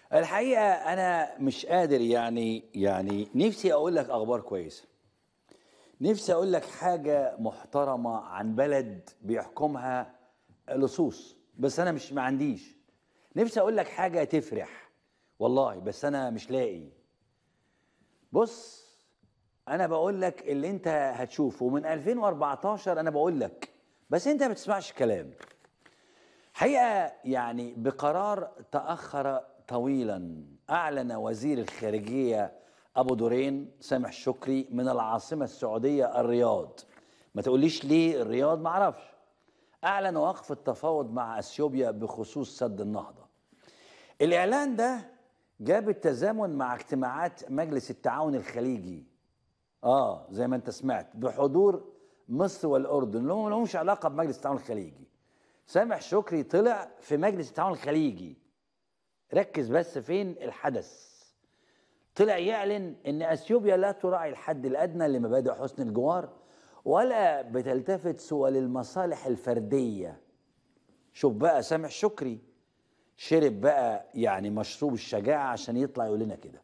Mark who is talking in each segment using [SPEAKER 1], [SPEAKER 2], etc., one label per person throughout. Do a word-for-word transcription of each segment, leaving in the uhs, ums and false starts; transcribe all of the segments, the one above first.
[SPEAKER 1] الحقيقة أنا مش قادر يعني يعني نفسي أقول لك أخبار كويسة. نفسي أقول لك حاجة محترمة عن بلد بيحكمها لصوص، بس أنا مش ما عنديش. نفسي أقول لك حاجة تفرح والله، بس أنا مش لاقي. بص، أنا بقول لك اللي أنت هتشوفه من ألفين وأربعتاشر، أنا بقول لك بس أنت ما بتسمعش كلام. حقيقة يعني بقرار تأخر طويلا أعلن وزير الخارجية أبو درين سامح شكري من العاصمة السعودية الرياض. ما تقوليش ليه الرياض، معرفش. أعلن وقف التفاوض مع أثيوبيا بخصوص سد النهضة. الإعلان ده جاب التزامن مع اجتماعات مجلس التعاون الخليجي، آه زي ما أنت سمعت، بحضور مصر والأردن اللي هم ما لهمش علاقة بمجلس التعاون الخليجي. سامح شكري طلع في مجلس التعاون الخليجي، ركز بس فين الحدث. طلع يعلن ان اثيوبيا لا تراعي الحد الادنى لمبادئ حسن الجوار ولا بتلتفت سوى للمصالح الفرديه. شوف بقى سامح شكري شرب بقى يعني مشروب الشجاعه عشان يطلع يقول لنا كده.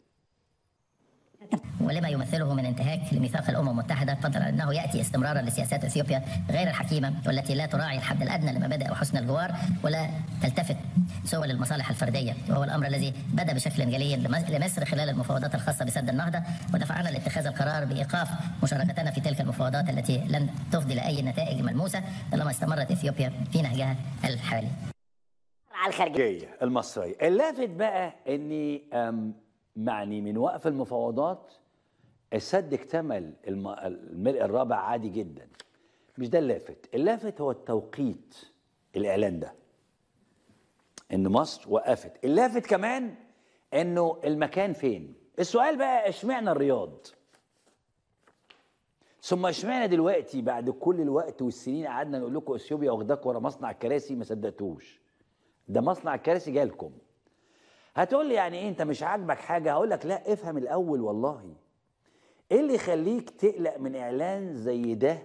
[SPEAKER 2] ولما يمثله من انتهاك لميثاق الامم المتحده، فضلا انه ياتي استمرارا لسياسات اثيوبيا غير الحكيمه والتي لا تراعي الحد الادنى لمبادئ حسن الجوار ولا تلتفت سوى للمصالح الفرديه، وهو الامر الذي بدا بشكل جلي لمصر خلال المفاوضات الخاصه بسد النهضه، ودفعنا لاتخاذ القرار بايقاف مشاركتنا في تلك المفاوضات التي لن تفضي لاي نتائج ملموسه طالما استمرت اثيوبيا في نهجها الحالي.
[SPEAKER 1] على الخارجيه المصريه. اللافت بقى اني معني من وقف المفاوضات السد اكتمل الملء الرابع عادي جدا. مش ده اللافت، اللافت هو التوقيت. الاعلان ده ان مصر وقفت. اللافت كمان انه المكان فين. السؤال بقى اشمعنى الرياض؟ ثم اشمعنى دلوقتي بعد كل الوقت والسنين قعدنا نقول لكم اثيوبيا واخداك ورا مصنع الكراسي ما صدقتوش. ده مصنع الكراسي جالكم. هتقول لي يعني ايه انت مش عاجبك حاجه؟ هقول لك لا، افهم الاول. والله ايه اللي يخليك تقلق من اعلان زي ده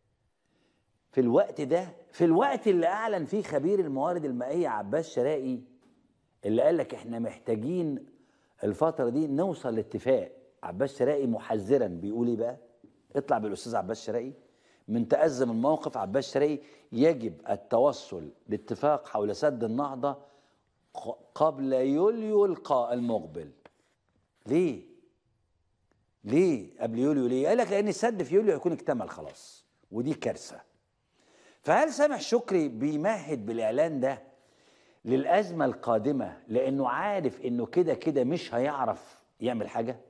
[SPEAKER 1] في الوقت ده، في الوقت اللي اعلن فيه خبير الموارد المائيه عباس شرائي اللي قال لك احنا محتاجين الفتره دي نوصل لاتفاق. عباس شرائي محذرا بيقول ايه بقى؟ اطلع بالاستاذ عباس شرائي من تأزم الموقف. عباس شرائي: يجب التوصل لاتفاق حول سد النهضه قبل يوليو المقبل. ليه؟ ليه قبل يوليو؟ ليه؟ قال لك لأن السد في يوليو هيكون اكتمل خلاص، ودي كارثة. فهل سامح شكري بيمهد بالإعلان ده للأزمة القادمة لأنه عارف إنه كده كده مش هيعرف يعمل حاجة؟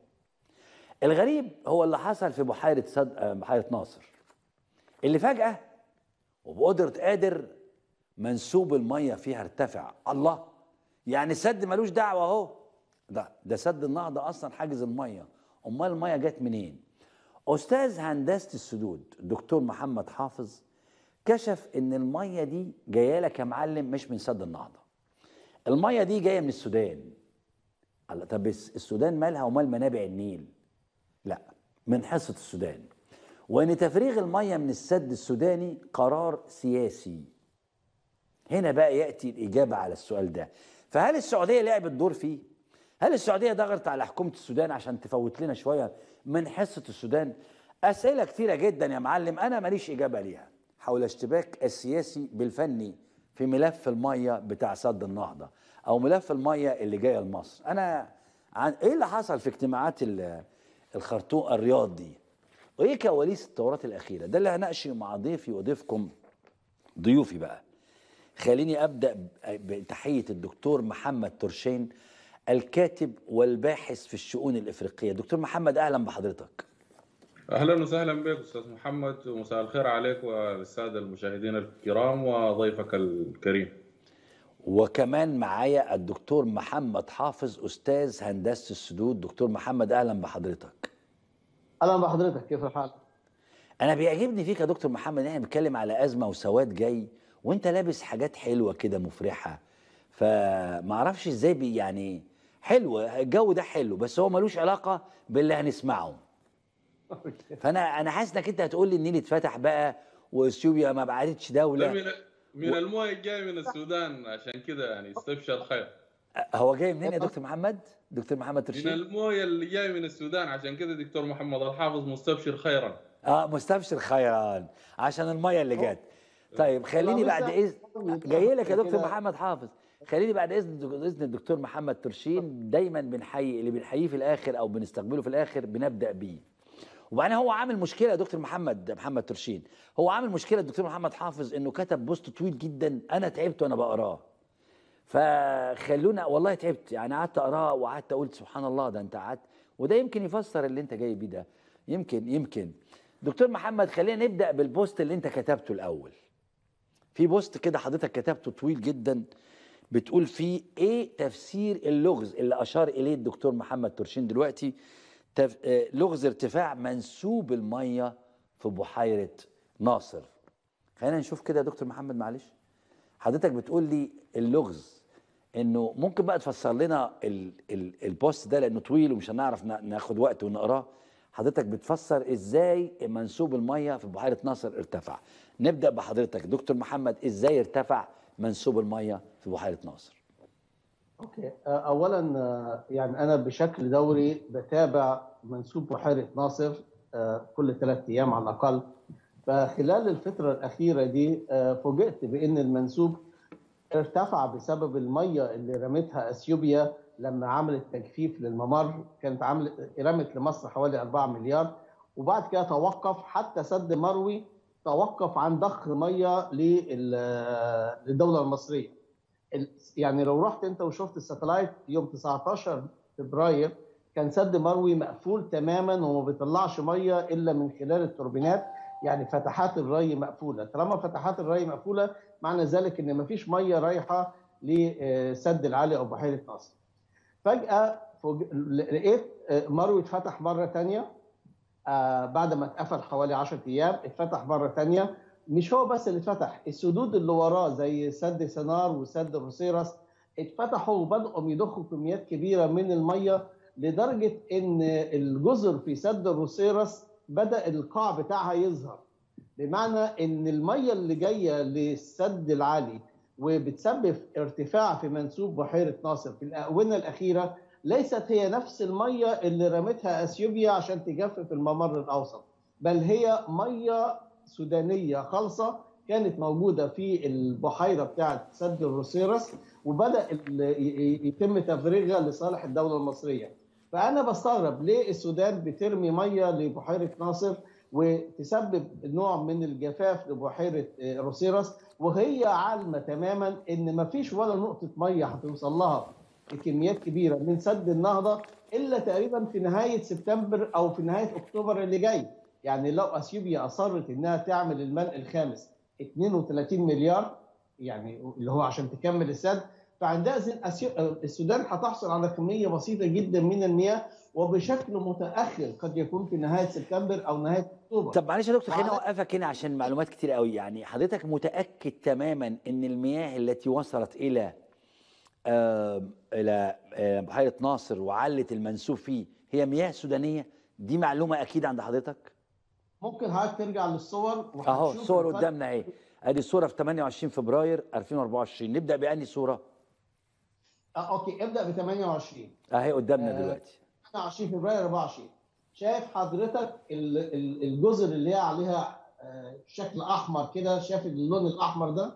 [SPEAKER 1] الغريب هو اللي حصل في بحيرة صد... بحيرة ناصر، اللي فجأة وبقدرة قادر منسوب المية فيها ارتفع. الله، يعني السد ملوش دعوة اهو. ده ده سد النهضة أصلا حاجز المية، أمال المية جت منين؟ أستاذ هندسة السدود الدكتور محمد حافظ كشف إن المية دي جاية لك يا معلم مش من سد النهضة. المية دي جاية من السودان. الله، طب السودان مالها ومال منابع النيل؟ لا، من حصة السودان. وإن تفريغ المية من السد السوداني قرار سياسي. هنا بقى يأتي الإجابة على السؤال ده. فهل السعودية لعبت دور فيه؟ هل السعودية ضغطت على حكومة السودان عشان تفوت لنا شوية من حصة السودان؟ أسئلة كتيرة جدا يا معلم أنا ماليش إجابة ليها حول اشتباك السياسي بالفني في ملف المية بتاع سد النهضة أو ملف المية اللي جاية لمصر. أنا عن إيه اللي حصل في اجتماعات الخرطوم الرياض دي؟ وإيه كواليس الثورات الأخيرة؟ ده اللي هناقشه مع ضيفي وضيفكم ضيوفي بقى. خليني أبدأ بتحية الدكتور محمد ترشين الكاتب والباحث في الشؤون الإفريقية. دكتور محمد أهلا بحضرتك.
[SPEAKER 3] أهلا وسهلا بك أستاذ محمد، ومساء الخير عليك والسادة المشاهدين الكرام وضيفك الكريم.
[SPEAKER 1] وكمان معايا الدكتور محمد حافظ أستاذ هندسة السدود. دكتور محمد أهلا بحضرتك.
[SPEAKER 4] أهلا بحضرتك، كيف الحال؟
[SPEAKER 1] أنا بيعجبني فيك يا دكتور محمد إن احنا بنتكلم على أزمة وسواد جاي وأنت لابس حاجات حلوة كده مفرحة، فمعرفش إزاي بي يعني حلو الجو ده حلو، بس هو ملوش علاقة باللي هنسمعه. فأنا أنا حاسس إنك أنت هتقول لي النيل اتفتح بقى وإثيوبيا ما بعدتش دولة.
[SPEAKER 3] من من و... المويه الجاي من السودان، عشان كده يعني استبشر خير.
[SPEAKER 1] هو جاي منين يا دكتور محمد؟ دكتور محمد
[SPEAKER 3] من
[SPEAKER 1] ترشين؟
[SPEAKER 3] المويه اللي جاي من السودان، عشان كده دكتور محمد الحافظ مستبشر خيرا.
[SPEAKER 1] اه مستبشر خيران عشان الميه اللي جت. طيب خليني
[SPEAKER 4] والله
[SPEAKER 1] بعد
[SPEAKER 4] لسه
[SPEAKER 1] اذن جاي لك يا دكتور
[SPEAKER 4] كده.
[SPEAKER 1] محمد حافظ. خليني بعد اذن اذن الدكتور محمد ترشين، دايما بنحيي اللي بنحييه في الاخر او بنستقبله في الاخر بنبدا بيه. وبعدين هو عامل مشكله يا دكتور محمد محمد ترشين، هو عامل مشكله الدكتور محمد حافظ انه كتب بوست طويل جدا، انا تعبت وانا بقراه. فخلونا والله تعبت يعني، قعدت اقراه وقعدت اقول سبحان الله، ده انت قعدت، وده يمكن يفسر اللي انت جاي بيه ده. يمكن يمكن دكتور محمد خلينا نبدا بالبوست اللي انت كتبته الاول. في بوست كده حضرتك كتبته طويل جدا، بتقول فيه ايه تفسير اللغز اللي اشار اليه الدكتور محمد ترشين دلوقتي، تف... آه، لغز ارتفاع منسوب الميه في بحيره ناصر. خلينا نشوف كده يا دكتور محمد معلش. حضرتك بتقول لي اللغز، انه ممكن بقى تفسر لنا ال... ال... البوست ده لانه طويل ومش هنعرف نا- ناخد وقت ونقراه. حضرتك بتفسر ازاي منسوب الميه في بحيره ناصر ارتفع. نبدا بحضرتك دكتور محمد، ازاي ارتفع منسوب الميه في بحيره ناصر؟
[SPEAKER 4] اوكي، آه، اولا آه، يعني انا بشكل دوري بتابع منسوب بحيره ناصر آه، كل ثلاث ايام على الاقل. فخلال الفتره الاخيره دي آه، فوجئت بان المنسوب ارتفع بسبب الميه اللي رمتها اثيوبيا لما عملت تجفيف للممر. كانت عملت رمت لمصر حوالي أربعة مليار، وبعد كده توقف حتى سد مروي توقف عن ضخ ميه لل- للدوله المصريه. ال- يعني لو رحت انت وشفت الساتلايت يوم تسعتاشر فبراير كان سد مروي مقفول تماما وما بيطلعش ميه الا من خلال التوربينات، يعني فتحات الري مقفوله. طالما فتحات الري مقفوله معنى ذلك ان ما فيش ميه رايحه لسد العالي او بحيره ناصر. فجاه فوج- لقيت مروي اتفتح مره ثانيه بعد ما اتقفل حوالي عشرة ايام، اتفتح مره ثانيه. مش هو بس اللي اتفتح، السدود اللي وراه زي سد سنار وسد الروسيرس اتفتحوا وبدأوا يضخوا كميات كبيره من الميه، لدرجه ان الجزر في سد الروسيرس بدأ القاع بتاعها يظهر. بمعنى ان الميه اللي جايه للسد العالي وبتسبب ارتفاع في منسوب بحيره ناصر في الاونه الاخيره ليست هي نفس الميه اللي رمتها اثيوبيا عشان تجفف الممر الاوسط، بل هي ميه سودانيه خالصه كانت موجوده في البحيره بتاعه سد الروسيرس، وبدا يتم تفريغها لصالح الدوله المصريه. فانا بستغرب ليه السودان بترمي ميه لبحيره ناصر وتسبب نوع من الجفاف لبحيره روسيرس، وهي عالمه تماما ان ما فيش ولا نقطه ميه هتوصل لها بكميات كبيره من سد النهضه الا تقريبا في نهايه سبتمبر او في نهايه اكتوبر اللي جاي. يعني لو اثيوبيا اصرت انها تعمل الملء الخامس اثنين وثلاثين مليار، يعني اللي هو عشان تكمل السد، فعندئذ السودان هتحصل على كميه بسيطه جدا من المياه وبشكل متاخر، قد يكون في نهايه سبتمبر او نهايه اكتوبر.
[SPEAKER 1] طب معلش يا دكتور خليني اوقفك هنا عشان معلومات كتير قوي. يعني حضرتك متاكد تماما ان المياه التي وصلت الى آه الى آه بحيره ناصر وعلت المنسوب فيه هي مياه سودانيه؟ دي معلومه اكيد عند حضرتك؟
[SPEAKER 4] ممكن حضرتك ترجع للصور
[SPEAKER 1] اهو الصور قدامنا اهي. ادي الصوره في ثمانية وعشرين فبراير ألفين وأربعة وعشرين. نبدا بأنهي صوره؟
[SPEAKER 4] آه اوكي، ابدا ب ثمانية وعشرين
[SPEAKER 1] اهي قدامنا
[SPEAKER 4] آه
[SPEAKER 1] دلوقتي.
[SPEAKER 4] ثمانية وعشرين فبراير أربعة وعشرين. شايف حضرتك الجزر اللي هي عليها آه شكل احمر كده؟ شايف اللون الاحمر ده؟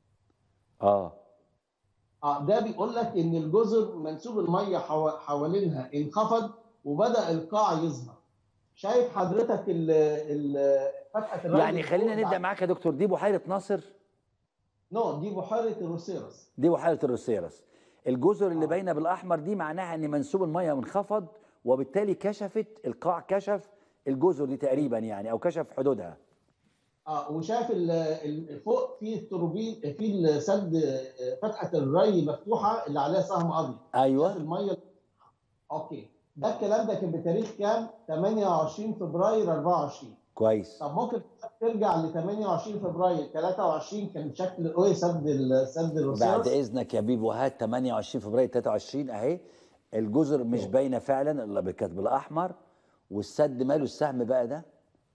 [SPEAKER 1] اه
[SPEAKER 4] اه ده بيقول لك ان الجزر منسوب الميه حوالينها انخفض وبدا القاع يظهر. شايف حضرتك ال ال فتحه الري؟
[SPEAKER 1] يعني خلينا نبدا معاك يا دكتور. دي بحيره ناصر؟
[SPEAKER 4] نو، دي بحيره الروسيرس.
[SPEAKER 1] دي بحيره الروسيرس. الجزر اللي باينه بالاحمر دي معناها ان منسوب الميه منخفض، وبالتالي كشفت القاع، كشف الجزر دي تقريبا يعني، او كشف حدودها.
[SPEAKER 4] اه وشايف فوق في التوربين في السد فتحه الري مفتوحه اللي عليها سهم ابيض.
[SPEAKER 1] ايوه
[SPEAKER 4] شايف الميه. اوكي، ده الكلام ده كان بتاريخ كام؟ ثمانية وعشرين فبراير أربعة وعشرين.
[SPEAKER 1] كويس.
[SPEAKER 4] طب ممكن ترجع ل ثمانية وعشرين فبراير ثلاثة وعشرين كان شكل ايه سد سد الروسيرس؟
[SPEAKER 1] بعد اذنك يا بيبو هات ثمانية وعشرين فبراير ثلاثة وعشرين اهي. الجزر مش باينه فعلا الا كانت بالاحمر، والسد ماله السهم بقى ده؟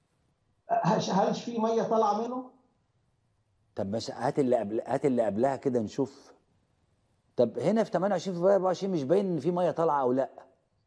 [SPEAKER 4] هل في ميه طالعه منه؟
[SPEAKER 1] طب ماشي، هات اللي قبل هات اللي قبلها كده نشوف. طب هنا في ثمانية وعشرين فبراير أربعة وعشرين مش باين ان في ميه طالعه او لا؟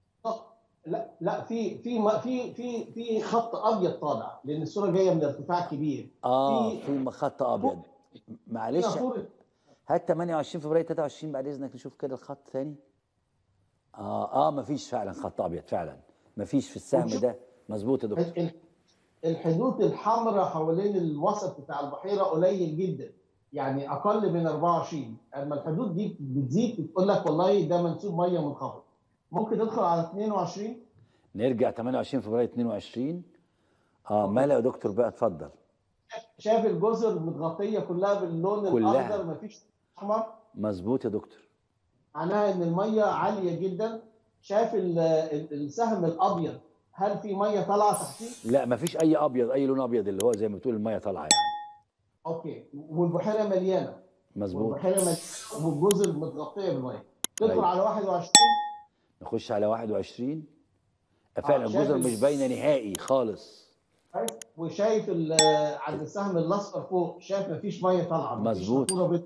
[SPEAKER 4] لا لا في في في في في خط ابيض طالع، لان الصوره جايه من ارتفاع كبير.
[SPEAKER 1] اه
[SPEAKER 4] في
[SPEAKER 1] في خط ابيض. معلش هات ثمانية وعشرين فبراير ثلاثة وعشرين بعد اذنك نشوف كده الخط ثاني. اه اه مفيش فعلا خط ابيض، فعلا مفيش في السهم ده. مظبوط يا دكتور.
[SPEAKER 4] الحدود الحمراء حوالين الوسط بتاع البحيره قليل جدا، يعني اقل من أربعة وعشرين. اما الحدود دي بتزيد بتقول لك والله ده منسوب ميه منخفض. ممكن ندخل على اثنين وعشرين.
[SPEAKER 1] نرجع ثمانية وعشرين فبراير اثنين وعشرين. اه ماله يا دكتور بقى؟ اتفضل.
[SPEAKER 4] شايف الجزر متغطيه كلها باللون
[SPEAKER 1] كلها.
[SPEAKER 4] الاخضر، مفيش احمر.
[SPEAKER 1] مظبوط يا دكتور.
[SPEAKER 4] معناها ان الميه عاليه جدا. شايف السهم الابيض، هل في ميه طالعه تحتيه؟
[SPEAKER 1] لا مفيش اي ابيض، اي لون ابيض اللي هو زي ما بتقول الميه طالعه يعني.
[SPEAKER 4] اوكي. والبحيره مليانه.
[SPEAKER 1] مظبوط.
[SPEAKER 4] والبحيره مليانه والجزر متغطيه بالميه. تدخل
[SPEAKER 1] أيوة.
[SPEAKER 4] على واحد وعشرين.
[SPEAKER 1] نخش على واحد وعشرين. فعلا الجزر مش باينه نهائي خالص.
[SPEAKER 4] وشايف عند السهم الاصفر فوق، شايف مفيش ميه طالعه.
[SPEAKER 1] مظبوط.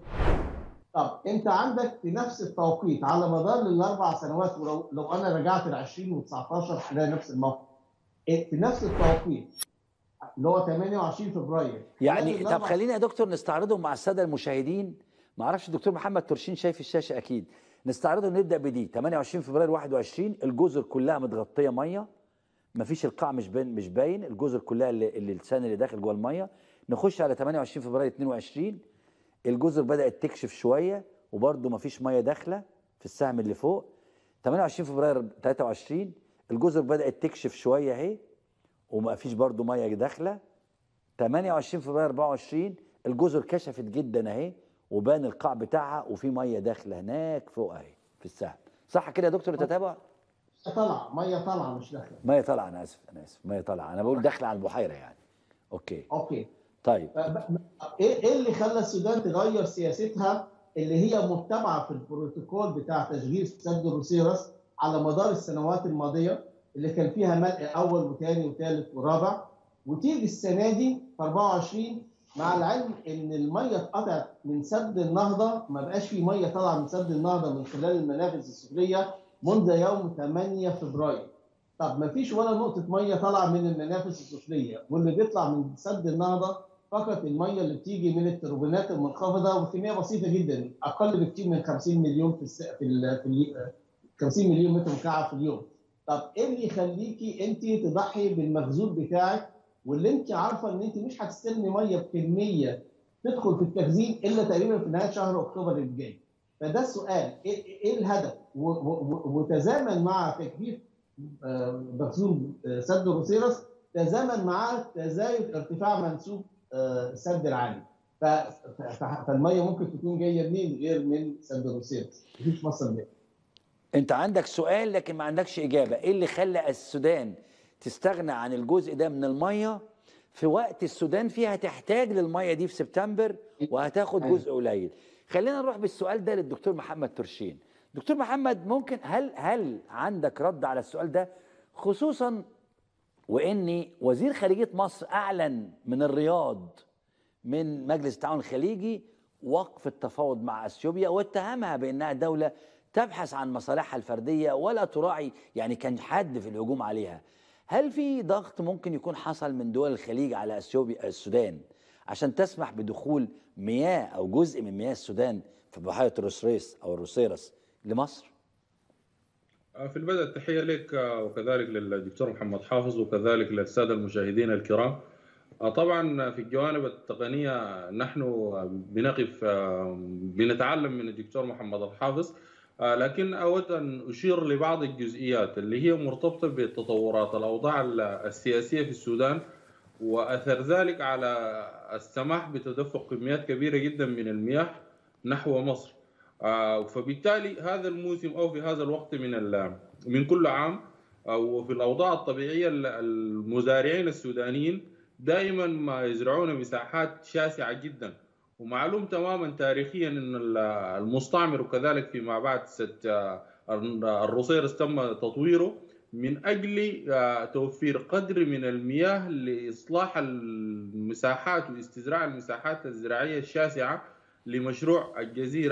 [SPEAKER 4] طب انت عندك في نفس التوقيت على مدار الاربع سنوات، ولو لو انا رجعت ل عشرين وتسعتاشر هلاقي نفس الموقف. في نفس التوقيت اللي هو ثمانية وعشرين فبراير
[SPEAKER 1] يعني. طب خلينا يا دكتور نستعرضهم مع الساده المشاهدين. ما اعرفش الدكتور محمد ترشين شايف الشاشه اكيد. نستعرضهم ونبدا بدي ثمانية وعشرين فبراير واحد وعشرين. الجزر كلها متغطيه ميه، مفيش القاع مش باين، مش باين الجزر كلها اللي, اللي اللسان اللي داخل جوه الميه. نخش على ثمانية وعشرين فبراير اثنين وعشرين. الجزر بدات تكشف شويه وبرده مفيش ميه داخله في السهم اللي فوق. ثمانية وعشرين فبراير ثلاثة وعشرين الجزر بدات تكشف شويه اهي ومفيش برده ميه داخله. ثمانية وعشرين فبراير أربعة وعشرين الجزر كشفت جدا اهي وبان القاع بتاعها وفي ميه داخله هناك فوق اهي في السهم. صح كده يا دكتور تتابع؟
[SPEAKER 4] طالعه ميه طالعه مش داخله.
[SPEAKER 1] ميه طالعه. انا اسف انا اسف ميه طالعه. انا بقول داخله على البحيره يعني. اوكي
[SPEAKER 4] اوكي
[SPEAKER 1] طيب.
[SPEAKER 4] ايه اللي خلى السودان تغير سياستها اللي هي متبعه في البروتوكول بتاع تشغيل سد الروسيرس على مدار السنوات الماضيه، اللي كان فيها ملء اول وثاني وثالث ورابع، وتيجي السنه دي في أربعة وعشرين مع العلم ان الميه اتقطعت من سد النهضه، ما بقاش في ميه طالعه من سد النهضه من خلال المنافذ السفليه منذ يوم ثمانية فبراير. طب ما فيش ولا نقطه ميه طالعه من المنافذ السفليه، واللي بيطلع من سد النهضه فقط الميه اللي بتيجي من التوربينات المنخفضه وكميه بسيطه جدا، اقل بكتير من خمسين مليون في الس... في, ال... في ال... خمسين مليون متر مكعب في اليوم. طب ايه اللي يخليكي انت تضحي بالمخزون بتاعك واللي انت عارفه ان انت مش هتستلمي ميه بكميه تدخل في التخزين الا تقريبا في نهايه شهر اكتوبر الجاي؟ فده السؤال، ايه, إيه الهدف؟ وتزامن مع تكثيف مخزون سد الروسيرس تزامن مع تزايد ارتفاع منسوب السد العالي. فالميه ممكن تكون جايه منين غير من سد الروسيرس؟ مفيش مصدر ليه.
[SPEAKER 1] انت عندك سؤال لكن ما عندكش اجابه. ايه اللي خلى السودان تستغنى عن الجزء ده من الميه في وقت السودان فيها تحتاج للميه دي في سبتمبر وهتاخد جزء قليل؟ خلينا نروح بالسؤال ده للدكتور محمد ترشين. دكتور محمد، ممكن هل هل عندك رد على السؤال ده، خصوصا وان وزير خارجيه مصر اعلن من الرياض من مجلس التعاون الخليجي وقف التفاوض مع اثيوبيا واتهمها بانها دوله تبحث عن مصالحها الفرديه ولا تراعي، يعني كان حد في الهجوم عليها. هل في ضغط ممكن يكون حصل من دول الخليج على اثيوبيا السودان عشان تسمح بدخول مياه او جزء من مياه السودان في بحيره الروسيرس او الروسيرس لمصر؟
[SPEAKER 3] في البدء التحيه لك وكذلك للدكتور محمد حافظ وكذلك للساده المشاهدين الكرام. طبعا في الجوانب التقنيه نحن بنقف بنتعلم من الدكتور محمد الحافظ، لكن أود أن أشير لبعض الجزئيات اللي هي مرتبطة بتطورات الأوضاع السياسية في السودان وأثر ذلك على السماح بتدفق كميات كبيرة جدا من المياه نحو مصر. فبالتالي هذا الموسم أو في هذا الوقت من من كل عام وفي الأوضاع الطبيعية المزارعين السودانيين دائما ما يزرعون مساحات شاسعة جدا، ومعلوم تماما تاريخيا ان المستعمر وكذلك فيما بعد الروسيرس تم تطويره من اجل توفير قدر من المياه لاصلاح المساحات واستزراع المساحات الزراعيه الشاسعه لمشروع الجزيره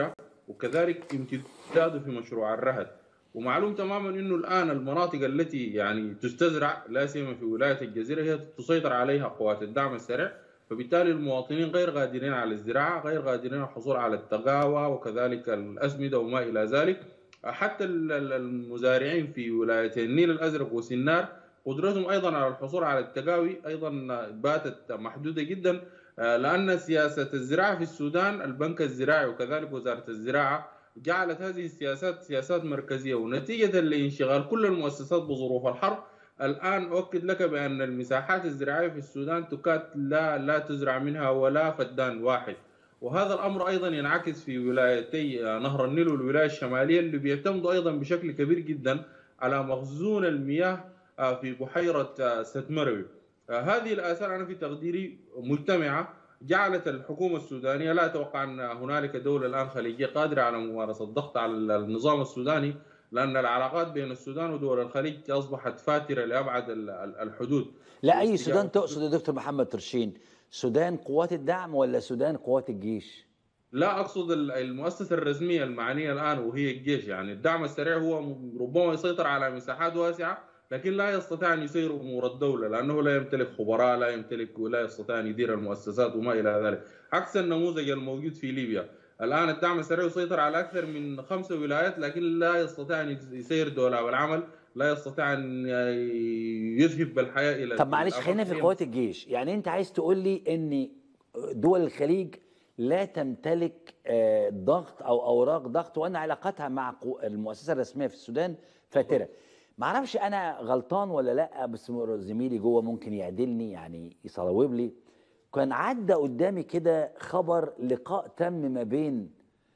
[SPEAKER 3] وكذلك امتداده في مشروع الرهد. ومعلوم تماما انه الان المناطق التي يعني تستزرع لا سيما في ولايه الجزيره هي تسيطر عليها قوات الدعم السريع، فبالتالي المواطنين غير قادرين على الزراعه، غير قادرين على الحصول على التقاوى وكذلك الاسمده وما الى ذلك. حتى المزارعين في ولايتي النيل الازرق وسنار قدرتهم ايضا على الحصول على التقاوي ايضا باتت محدوده جدا، لان سياسه الزراعه في السودان البنك الزراعي وكذلك وزاره الزراعه جعلت هذه السياسات سياسات مركزيه، ونتيجه لانشغال كل المؤسسات بظروف الحرب الان اؤكد لك بان المساحات الزراعيه في السودان تكاد لا لا تزرع منها ولا فدان واحد. وهذا الامر ايضا ينعكس في ولايتي نهر النيل والولايه الشماليه اللي بيعتمدوا ايضا بشكل كبير جدا على مخزون المياه في بحيره ست مروي. هذه الاثار انا في تقديري مجتمعه جعلت الحكومه السودانيه، لا اتوقع ان هنالك دوله الان خليجيه قادره على ممارسه الضغط على النظام السوداني، لان العلاقات بين السودان ودول الخليج اصبحت فاتره لابعد الحدود.
[SPEAKER 1] لا، اي سودان تقصد يا دكتور محمد ترشين؟ سودان قوات الدعم ولا سودان قوات الجيش؟
[SPEAKER 3] لا، اقصد المؤسسه الرسميه المعنيه الان وهي الجيش. يعني الدعم السريع هو ربما يسيطر على مساحات واسعه لكن لا يستطيع ان يسير امور الدوله، لانه لا يمتلك خبراء، لا يمتلك ولا يستطيع ان يدير المؤسسات وما الى ذلك، عكس النموذج الموجود في ليبيا. الان الدعم السريع يسيطر على اكثر من خمسه ولايات لكن لا يستطيع ان يسير دوله والعمل، لا يستطيع ان يذهب بالحياه الى.
[SPEAKER 1] طب معلش خلينا في قوات الجيش، يعني انت عايز تقول لي ان دول الخليج لا تمتلك ضغط او اوراق ضغط وان علاقتها مع المؤسسه الرسميه في السودان فاتره؟ ما اعرفش انا غلطان ولا لا، بس زميلي جوه ممكن يعدلني يعني يصوب لي. كان عدى قدامي كده خبر لقاء تم ما بين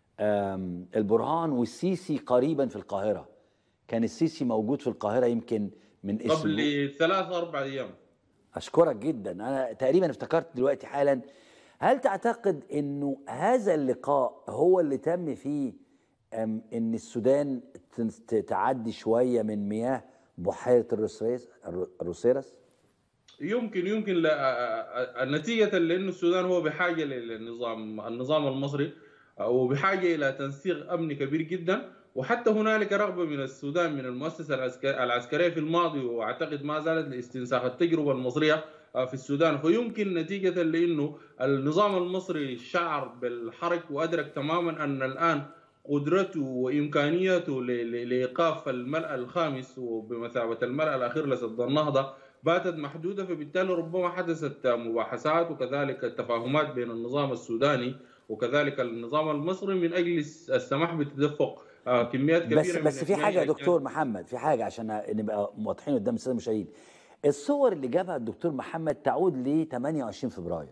[SPEAKER 1] البرهان والسيسي قريبا في القاهره. كان السيسي موجود في القاهره يمكن من اسبوع
[SPEAKER 3] قبل ثلاث اربع ايام.
[SPEAKER 1] اشكرك جدا، انا تقريبا افتكرت دلوقتي حالا. هل تعتقد انه هذا اللقاء هو اللي تم فيه ان السودان تعدي شويه من مياه بحيره الروسيرس؟
[SPEAKER 3] يمكن يمكن نتيجه لانه السودان هو بحاجه للنظام النظام المصري وبحاجه الى تنسيق امني كبير جدا، وحتى هنالك رغبه من السودان من المؤسسه العسكريه في الماضي واعتقد ما زالت لاستنساخ التجربه المصريه في السودان. فيمكن نتيجه لانه النظام المصري شعر بالحرج وادرك تماما ان الان قدرته وامكانياته لايقاف الملأ الخامس وبمثابه الملأ الاخير لسد النهضه باتت محدوده، فبالتالي ربما حدثت مباحثات وكذلك التفاهمات بين النظام السوداني وكذلك النظام المصري من اجل السماح بتدفق كميات كبيره.
[SPEAKER 1] بس بس في حاجه يا دكتور محمد، في حاجه عشان نبقى واضحين قدام الساده المشاهدين. الصور اللي جابها الدكتور محمد تعود ل ثمانية وعشرين فبراير.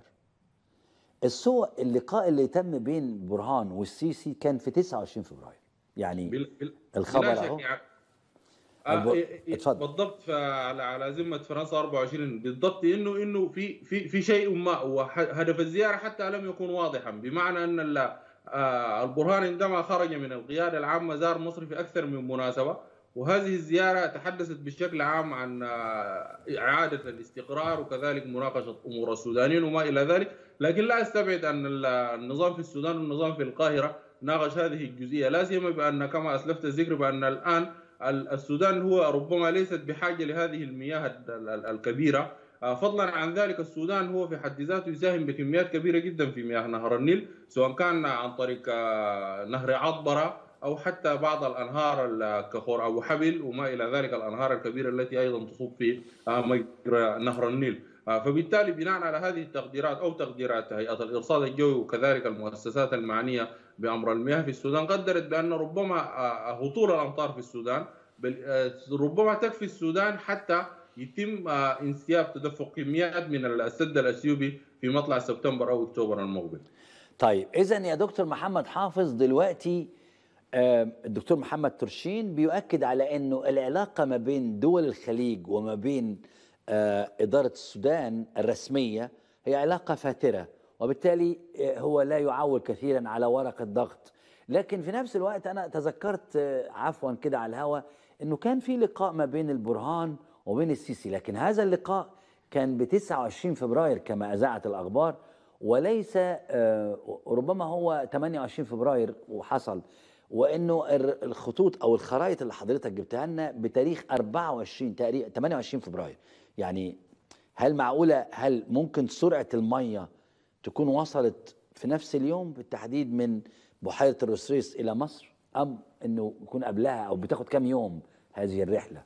[SPEAKER 1] الصور اللقاء اللي تم بين برهان والسيسي كان في تسعة وعشرين فبراير. يعني بال... بال... الخبر اهو.
[SPEAKER 3] يعني آه اتفضل. بالضبط على على ذمه فرنسا أربعة وعشرين بالضبط، انه انه في في في شيء ما، وهدف الزياره حتى لم يكن واضحا، بمعنى ان البرهان عندما خرج من القياده العامه زار مصر في اكثر من مناسبه، وهذه الزياره تحدثت بشكل عام عن اعاده الاستقرار وكذلك مناقشه امور السودانيين وما الى ذلك، لكن لا استبعد ان النظام في السودان والنظام في القاهره ناقش هذه الجزئيه، لا سيما بان كما اسلفت الذكر بان الان السودان هو ربما ليست بحاجه لهذه المياه الكبيره، فضلا عن ذلك السودان هو في حد ذاته يساهم بكميات كبيره جدا في مياه نهر النيل، سواء كان عن طريق نهر عطبره او حتى بعض الانهار كخور ابو حبل وما الى ذلك، الانهار الكبيره التي ايضا تصب في مجرى نهر النيل. فبالتالي بناء على هذه التقديرات او تقديرات هيئه الارصاد الجوي وكذلك المؤسسات المعنيه بامر المياه في السودان قدرت بان ربما هطول الامطار في السودان ربما تكفي السودان حتى يتم انسياب تدفق كميات من السد الاثيوبي في مطلع سبتمبر او اكتوبر المقبل.
[SPEAKER 1] طيب اذا يا دكتور محمد حافظ دلوقتي الدكتور محمد ترشين بيؤكد على انه العلاقه ما بين دول الخليج وما بين اداره السودان الرسميه هي علاقه فاتره، وبالتالي هو لا يعول كثيرا على ورق الضغط. لكن في نفس الوقت انا تذكرت عفوا كده على الهوا انه كان في لقاء ما بين البرهان وبين السيسي، لكن هذا اللقاء كان ب تسعة وعشرين فبراير كما اذاعت الاخبار، وليس آه، ربما هو ثمانية وعشرين فبراير وحصل، وانه الر- الخطوط او الخرائط اللي حضرتك جبتها لنا بتاريخ أربعة وعشرين تقريبا ثمانية وعشرين فبراير. يعني هل معقوله، هل ممكن سرعه الميه تكون وصلت في نفس اليوم بالتحديد من بحيره الروسيس الى مصر، ام انه يكون قبلها، او بتاخد كام يوم هذه الرحله؟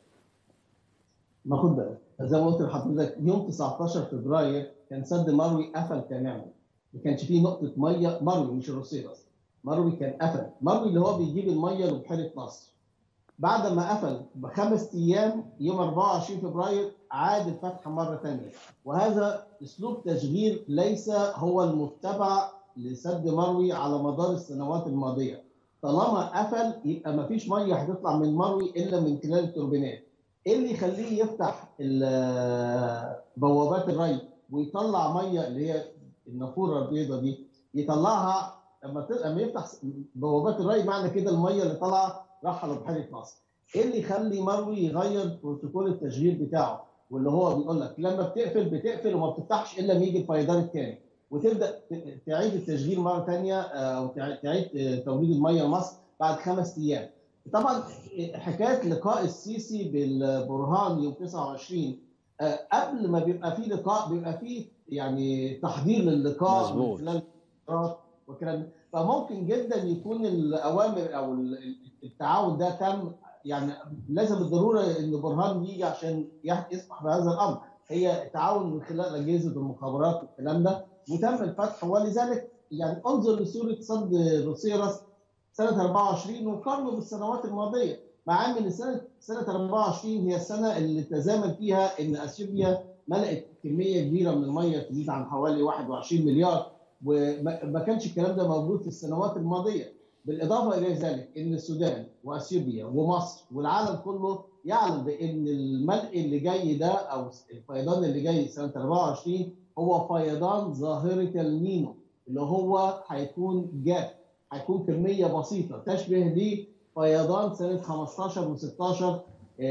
[SPEAKER 4] ما خد بالك زي ما قلت لحضرتك يوم تسعتاشر فبراير كان سد مروي قفل تماما، ما كانش فيه نقطه ميه. مروي مش الروسيرس، مروي كان قفل. مروي اللي هو بيجيب الميه لبحيره ناصر. بعد ما قفل بخمس ايام يوم أربعة وعشرين فبراير عاد الفتح مره ثانيه، وهذا اسلوب تشغيل ليس هو المتبع لسد مروي على مدار السنوات الماضيه. طالما قفل يبقى ما فيش ميه هتطلع من مروي الا من خلال التوربينات. ايه اللي يخليه يفتح ال- بوابات الري ويطلع ميه اللي هي النافوره البيضاء دي، يطلعها لما ت- لما يفتح بوابات الري، معنى كده الميه اللي طالعه راح على بحيره ناصر. ايه اللي يخلي مروي يغير بروتوكول التشغيل بتاعه، واللي هو بيقول لك لما بتقفل بتقفل وما بتفتحش الا لما يجي الفيضان الثاني، وتبدا ت- تعيد التشغيل مره ثانيه، او تع- تعيد توليد الميه لمصر بعد خمس ايام. طبعا حكايه لقاء السيسي بالبرهان يوم تسعة وعشرين، آه، قبل ما بيبقى في لقاء بيبقى في يعني تحضير للقاء من
[SPEAKER 1] مظبوط.
[SPEAKER 4] خلال الإشارات وكلام. فممكن جدا يكون الاوامر او التعاون ده تم، يعني لازم بالضروره ان برهان يجي عشان يسمح بهذا الامر. هي تعاون من خلال اجهزه المخابرات والكلام ده، وتم الفتح. ولذلك يعني انظر لصوره صد روسيرس سنه أربعة وعشرين وقارنه بالسنوات الماضيه، مع ان سنه سنه أربعة وعشرين هي السنه اللي تزامن فيها ان اثيوبيا ملأت كميه كبيره من الميه تزيد عن حوالي واحد وعشرين مليار، وما كانش الكلام ده موجود في السنوات الماضيه. بالاضافه الى ذلك ان السودان واثيوبيا ومصر والعالم كله يعلم بان الملء اللي جاي ده او الفيضان اللي جاي سنه أربعة وعشرين هو فيضان ظاهره النينو، اللي هو هيكون جاف، هيكون كميه بسيطه تشبه لفيضان سنه خمستاشر وستاشر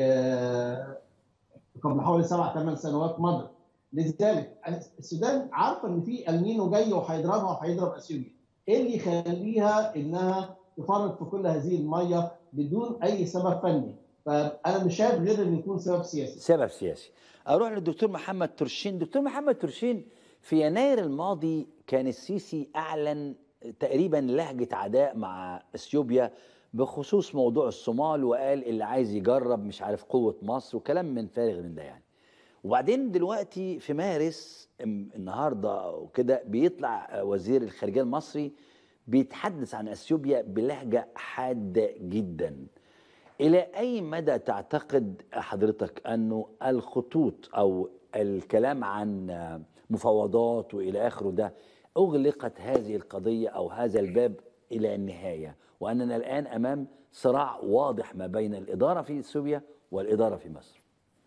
[SPEAKER 4] قبل حوالي سبع ثمان سنوات مضت. لذلك السودان عارفه ان في النينو جاي وهيضربها وهيضرب اثيوبيا. ايه اللي يخليها انها تفرط في كل هذه الميه بدون اي سبب فني؟ فانا مش شايف غير ان يكون سبب سياسي.
[SPEAKER 1] سبب سياسي. اروح للدكتور محمد ترشين. دكتور محمد ترشين، في يناير الماضي كان السيسي اعلن تقريبا لهجه عداء مع اثيوبيا بخصوص موضوع الصومال، وقال اللي عايز يجرب مش عارف قوه مصر وكلام من فارغ من ده يعني. وبعدين دلوقتي في مارس النهارده وكده بيطلع وزير الخارجيه المصري بيتحدث عن اثيوبيا بلهجه حاده جدا. إلى أي مدى تعتقد حضرتك أنه الخطوط أو الكلام عن مفاوضات وإلى آخره ده أغلقت هذه القضية أو هذا الباب إلى النهاية، وأننا الآن أمام صراع واضح ما بين الإدارة في اثيوبيا والإدارة في مصر؟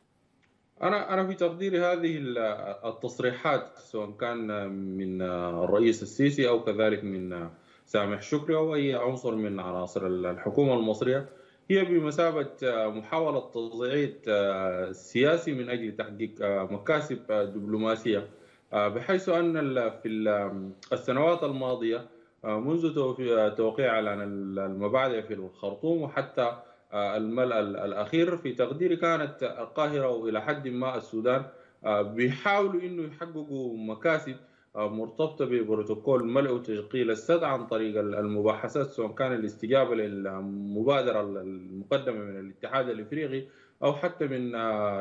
[SPEAKER 3] أنا أنا في تقديري هذه التصريحات سواء كان من الرئيس السيسي أو كذلك من سامح شكري أو أي عنصر من عناصر الحكومة المصرية هي بمثابة محاولة تصعيد سياسي من أجل تحقيق مكاسب دبلوماسية، بحيث أن في السنوات الماضية منذ توقيع إعلان المبادئ في الخرطوم وحتى الملأ الأخير في تقديري كانت القاهرة وإلى حد ما السودان بيحاولوا إنه يحققوا مكاسب مرتبطة ببروتوكول ملء وتشغيل السد عن طريق المباحثات، سواء كان الاستجابة للمبادرة المقدمة من الاتحاد الإفريقي أو حتى من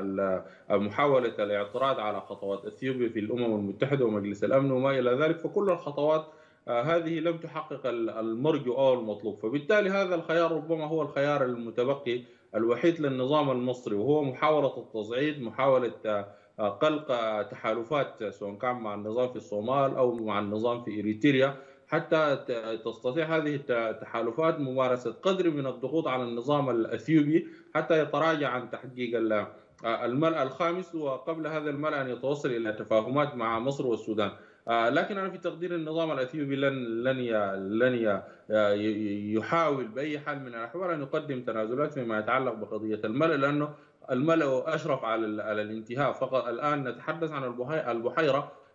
[SPEAKER 3] محاولة الاعتراض على خطوات أثيوبيا في الأمم المتحدة ومجلس الأمن وما إلى ذلك. فكل الخطوات هذه لم تحقق المرجو أو المطلوب، فبالتالي هذا الخيار ربما هو الخيار المتبقي الوحيد للنظام المصري، وهو محاولة التصعيد، محاولة قلق تحالفات سواء كان مع النظام في الصومال أو مع النظام في إريتريا، حتى تستطيع هذه التحالفات ممارسة قدر من الضغوط على النظام الأثيوبي حتى يتراجع عن تحقيق الملأ الخامس، وقبل هذا الملأ أن يتوصل إلى تفاهمات مع مصر والسودان. لكن أنا في تقدير النظام الأثيوبي لن لن لن يحاول بأي حال من الأحوال أن يقدم تنازلات فيما يتعلق بقضية الملأ، لأنه الملأ أشرف على على الانتهاء. فقط الآن نتحدث عن البحيرة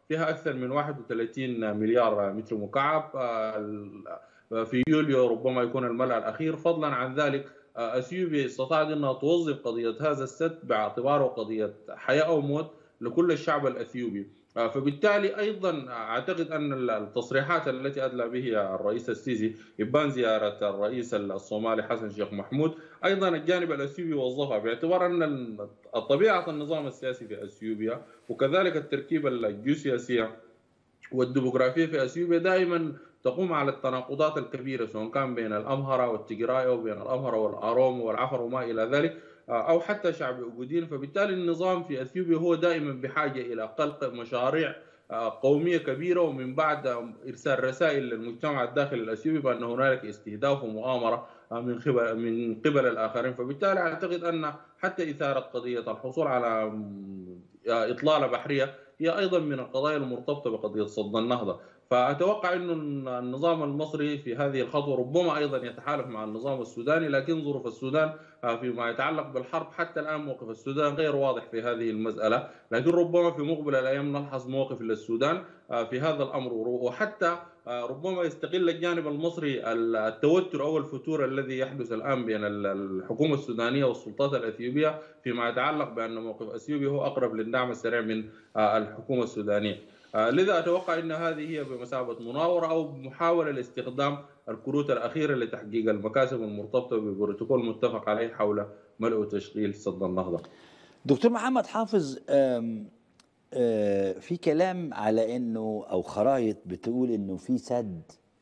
[SPEAKER 3] فيها أكثر من واحد وثلاثين مليار متر مكعب. في يوليو ربما يكون الملأ الأخير. فضلا عن ذلك أثيوبيا استطاعت أنها توظف قضية هذا السد باعتباره قضية حياة أو موت لكل الشعب الأثيوبي. فبالتالي أيضا أعتقد أن التصريحات التي أدلى بها الرئيس السيسي إبان زيارة الرئيس الصومالي حسن شيخ محمود، أيضا الجانب الأثيوبي وظفها باعتبار أن طبيعة النظام السياسي في أثيوبيا وكذلك التركيبة الجيوسياسية والديموغرافية في أثيوبيا دائما تقوم على التناقضات الكبيرة، سواء كان بين الأمهرة والتجراي أو بين الأمهرة والأروم والعفر وما إلى ذلك، أو حتى شعب أوغودين. فبالتالي النظام في أثيوبيا هو دائما بحاجة إلى خلق مشاريع قومية كبيرة، ومن بعد إرسال رسائل للمجتمع الداخلي الأثيوبي بأن هنالك استهداف ومؤامرة من قبل من قبل الآخرين. فبالتالي أعتقد أن حتى إثارة قضية الحصول على إطلالة بحرية هي أيضا من القضايا المرتبطة بقضية صد النهضة. فأتوقع أن النظام المصري في هذه الخطوة ربما أيضا يتحالف مع النظام السوداني، لكن ظروف السودان فيما يتعلق بالحرب حتى الآن موقف السودان غير واضح في هذه المسألة، لكن ربما في مقبل الأيام نلحظ موقف للسودان في هذا الأمر، وحتى ربما يستغل الجانب المصري التوتر أو الفتور الذي يحدث الآن بين الحكومة السودانية والسلطات الأثيوبية فيما يتعلق بأن موقف أثيوبيا هو أقرب للدعم السريع من الحكومة السودانية. لذا أتوقع أن هذه هي بمثابة مناورة أو محاولة لاستخدام الكروت الأخيرة لتحقيق المكاسب المرتبطة ببروتوكول متفق عليه حول ملء وتشغيل سد النهضة.
[SPEAKER 1] دكتور محمد حافظ، آم آم في كلام على أنه أو خرائط بتقول أنه في سد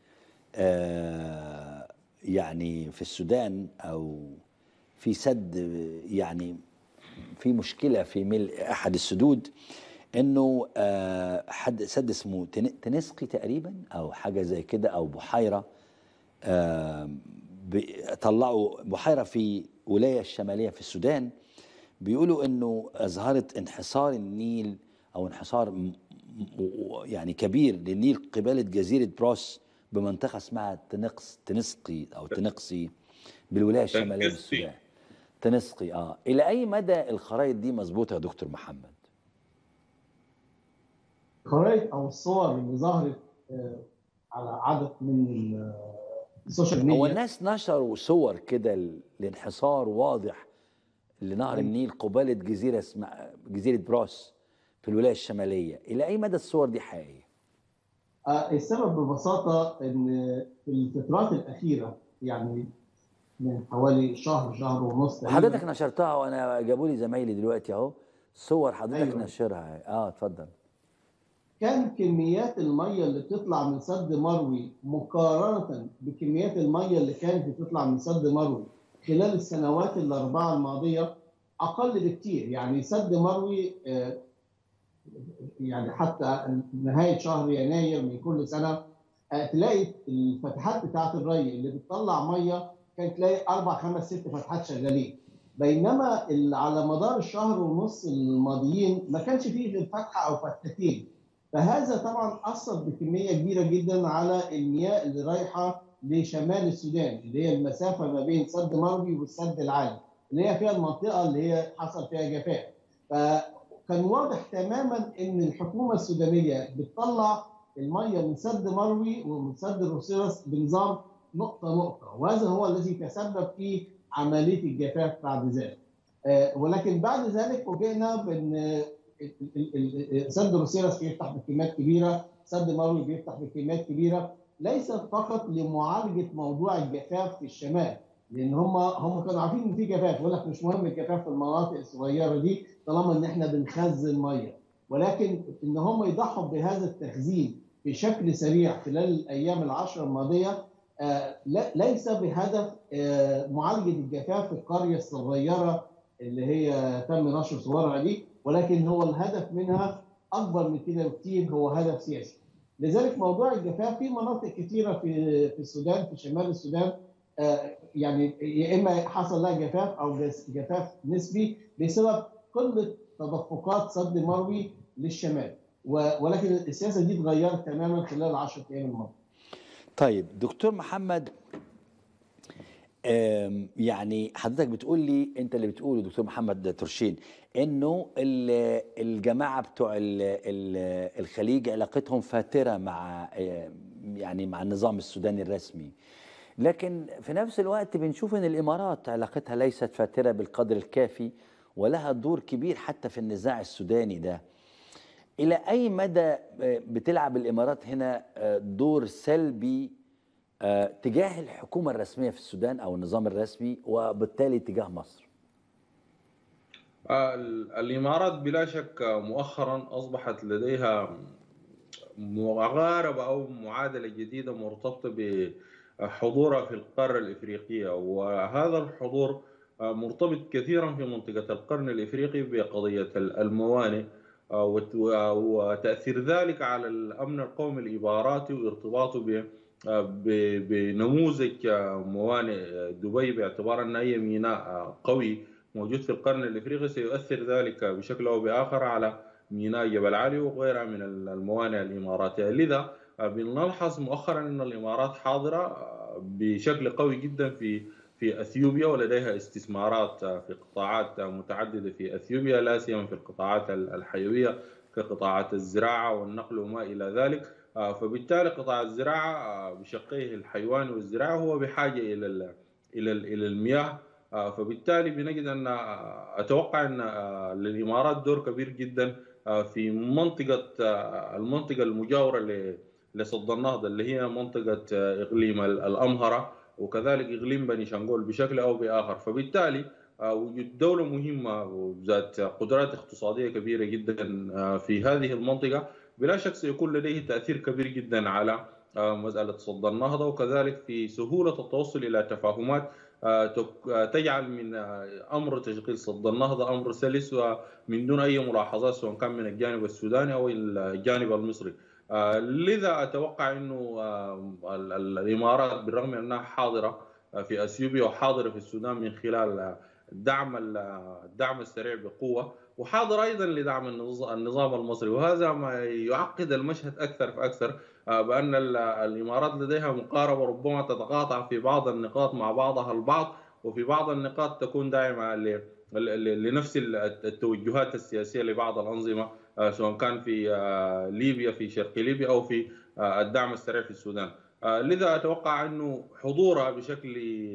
[SPEAKER 1] يعني في السودان، أو في سد يعني في مشكلة في ملء أحد السدود، انه آه حد سد اسمه تنسقي تقريبا او حاجه زي كده، او بحيره آه طلعوا بحيره في ولايه الشماليه في السودان، بيقولوا انه اظهرت انحسار النيل او انحسار يعني كبير للنيل قباله جزيره بروس بمنطقه اسمها تنقص تنسقي او تنقصي بالولايه الشماليه من السودان. تنسقي اه الى اي مدى الخرائط دي مظبوطه يا دكتور محمد؟
[SPEAKER 4] الخرائط او الصور اللي ظهرت على عدد من السوشيال ميديا،
[SPEAKER 1] هو الناس نشروا صور كده لانحسار واضح لنهر النيل قبالة جزيرة اسمها جزيرة بروس في الولاية الشمالية، إلى أي مدى الصور دي حقيقية؟
[SPEAKER 4] السبب ببساطة إن في الفترات الأخيرة يعني من حوالي شهر شهر ونص
[SPEAKER 1] حضرتك نشرتها، وأنا جابوا لي زمايلي دلوقتي أهو صور حضرتك. أيوة. نشرها. اه اتفضل.
[SPEAKER 4] كان كميات الميه اللي بتطلع من سد مروي مقارنه بكميات الميه اللي كانت بتطلع من سد مروي خلال السنوات الاربعه الماضيه اقل بكتير. يعني سد مروي يعني حتى نهايه شهر يناير من كل سنه تلاقي الفتحات بتاعه الري اللي بتطلع ميه كانت تلاقي اربع خمس ست فتحات شغالين، بينما على مدار الشهر ونص الماضيين ما كانش فيه غير فتحه او فتحتين. فهذا طبعا اثر بكميه كبيره جدا على المياه اللي رايحه لشمال السودان، اللي هي المسافه ما بين سد مروي والسد العالي اللي هي فيها المنطقه اللي هي حصل فيها جفاف. فكان واضح تماما ان الحكومه السودانيه بتطلع الميه من سد مروي ومن سد الروسيرس بنظام نقطه نقطه، وهذا هو الذي تسبب في عمليه الجفاف بعد ذلك. ولكن بعد ذلك فوجئنا بان سد روسيرس بيفتح بكميات كبيره، سد مروي بيفتح بكميات كبيره، ليس فقط لمعالجه موضوع الجفاف في الشمال، لان هم هم كانوا عارفين ان في جفاف، يقول لك مش مهم الجفاف في المناطق الصغيره دي طالما ان احنا بنخزن ميه، ولكن ان هم يضحوا بهذا التخزين بشكل سريع خلال الايام العشر الماضيه آه ليس بهدف آه معالجه الجفاف في القريه الصغيره اللي هي تم نشر صورها دي، ولكن هو الهدف منها اكبر من كده بكتير، هو هدف سياسي. لذلك موضوع الجفاف في مناطق كثيره في في السودان، في شمال السودان آه يعني يا اما حصل لها جفاف او جفاف نسبي بسبب قله تدفقات سد مروي للشمال، ولكن السياسه دي اتغيرت تماما خلال العشر ايام الماضيه.
[SPEAKER 1] طيب دكتور محمد، آم، يعني حضرتك بتقول لي، انت اللي بتقوله دكتور محمد ترشين، انه ال- الجماعه بتوع ال- ال- الخليج علاقتهم فاتره مع آم، يعني مع النظام السوداني الرسمي، لكن في نفس الوقت بنشوف ان الامارات علاقتها ليست فاتره بالقدر الكافي، ولها دور كبير حتى في النزاع السوداني ده. الى اي مدى آه، بتلعب الامارات هنا آه، دور سلبي آه، تجاه الحكومة الرسمية في السودان أو النظام الرسمي، وبالتالي تجاه مصر؟
[SPEAKER 3] آه، ال- الإمارات بلا شك مؤخرا أصبحت لديها مغاربة أو معادلة جديدة مرتبطة بحضورها في القارة الإفريقية، وهذا الحضور آه، مرتبط كثيرا في منطقة القرن الإفريقي بقضية الموانئ، آه، وت- وتأثير ذلك على الأمن القومي الإماراتي وارتباطه ب- آه، ب- بنموذج آه، موانئ دبي، باعتبار أن أي ميناء آه، قوي موجود في القرن الإفريقي سيؤثر ذلك بشكل أو بآخر على ميناء جبل علي وغيرها من الموانئ الإماراتية. لذا بنلحظ مؤخرا أن الإمارات حاضرة بشكل قوي جدا في في اثيوبيا، ولديها استثمارات في قطاعات متعدده في اثيوبيا، لا سيما في القطاعات الحيويه كقطاعات الزراعه والنقل وما الى ذلك. فبالتالي قطاع الزراعه بشقيه الحيواني والزراعه هو بحاجه الى الى الى المياه. فبالتالي بنجد ان اتوقع ان للامارات دور كبير جدا في منطقه المنطقه المجاوره لسد النهضه، اللي هي منطقه اقليم الامهره وكذلك اقليم بني شنغول بشكل او باخر. فبالتالي وجود دوله مهمه ذات قدرات اقتصاديه كبيره جدا في هذه المنطقه بلا شك سيكون لديه تاثير كبير جدا على مساله سد النهضه، وكذلك في سهوله التوصل الى تفاهمات تجعل من امر تشغيل سد النهضه امر سلس ومن دون اي ملاحظات، سواء كان من الجانب السوداني او الجانب المصري. لذا اتوقع انه الامارات بالرغم من انها حاضره في اثيوبيا وحاضره في السودان من خلال الدعم الدعم السريع بقوه، وحاضر ايضا لدعم النظام المصري، وهذا ما يعقد المشهد اكثر فاكثر، بان الامارات لديها مقاربه ربما تتقاطع في بعض النقاط مع بعضها البعض، وفي بعض النقاط تكون داعمه لنفس التوجهات السياسيه لبعض الانظمه، سواء كان في ليبيا في شرق ليبيا او في الدعم السريع في السودان. لذا اتوقع انه حضورها بشكل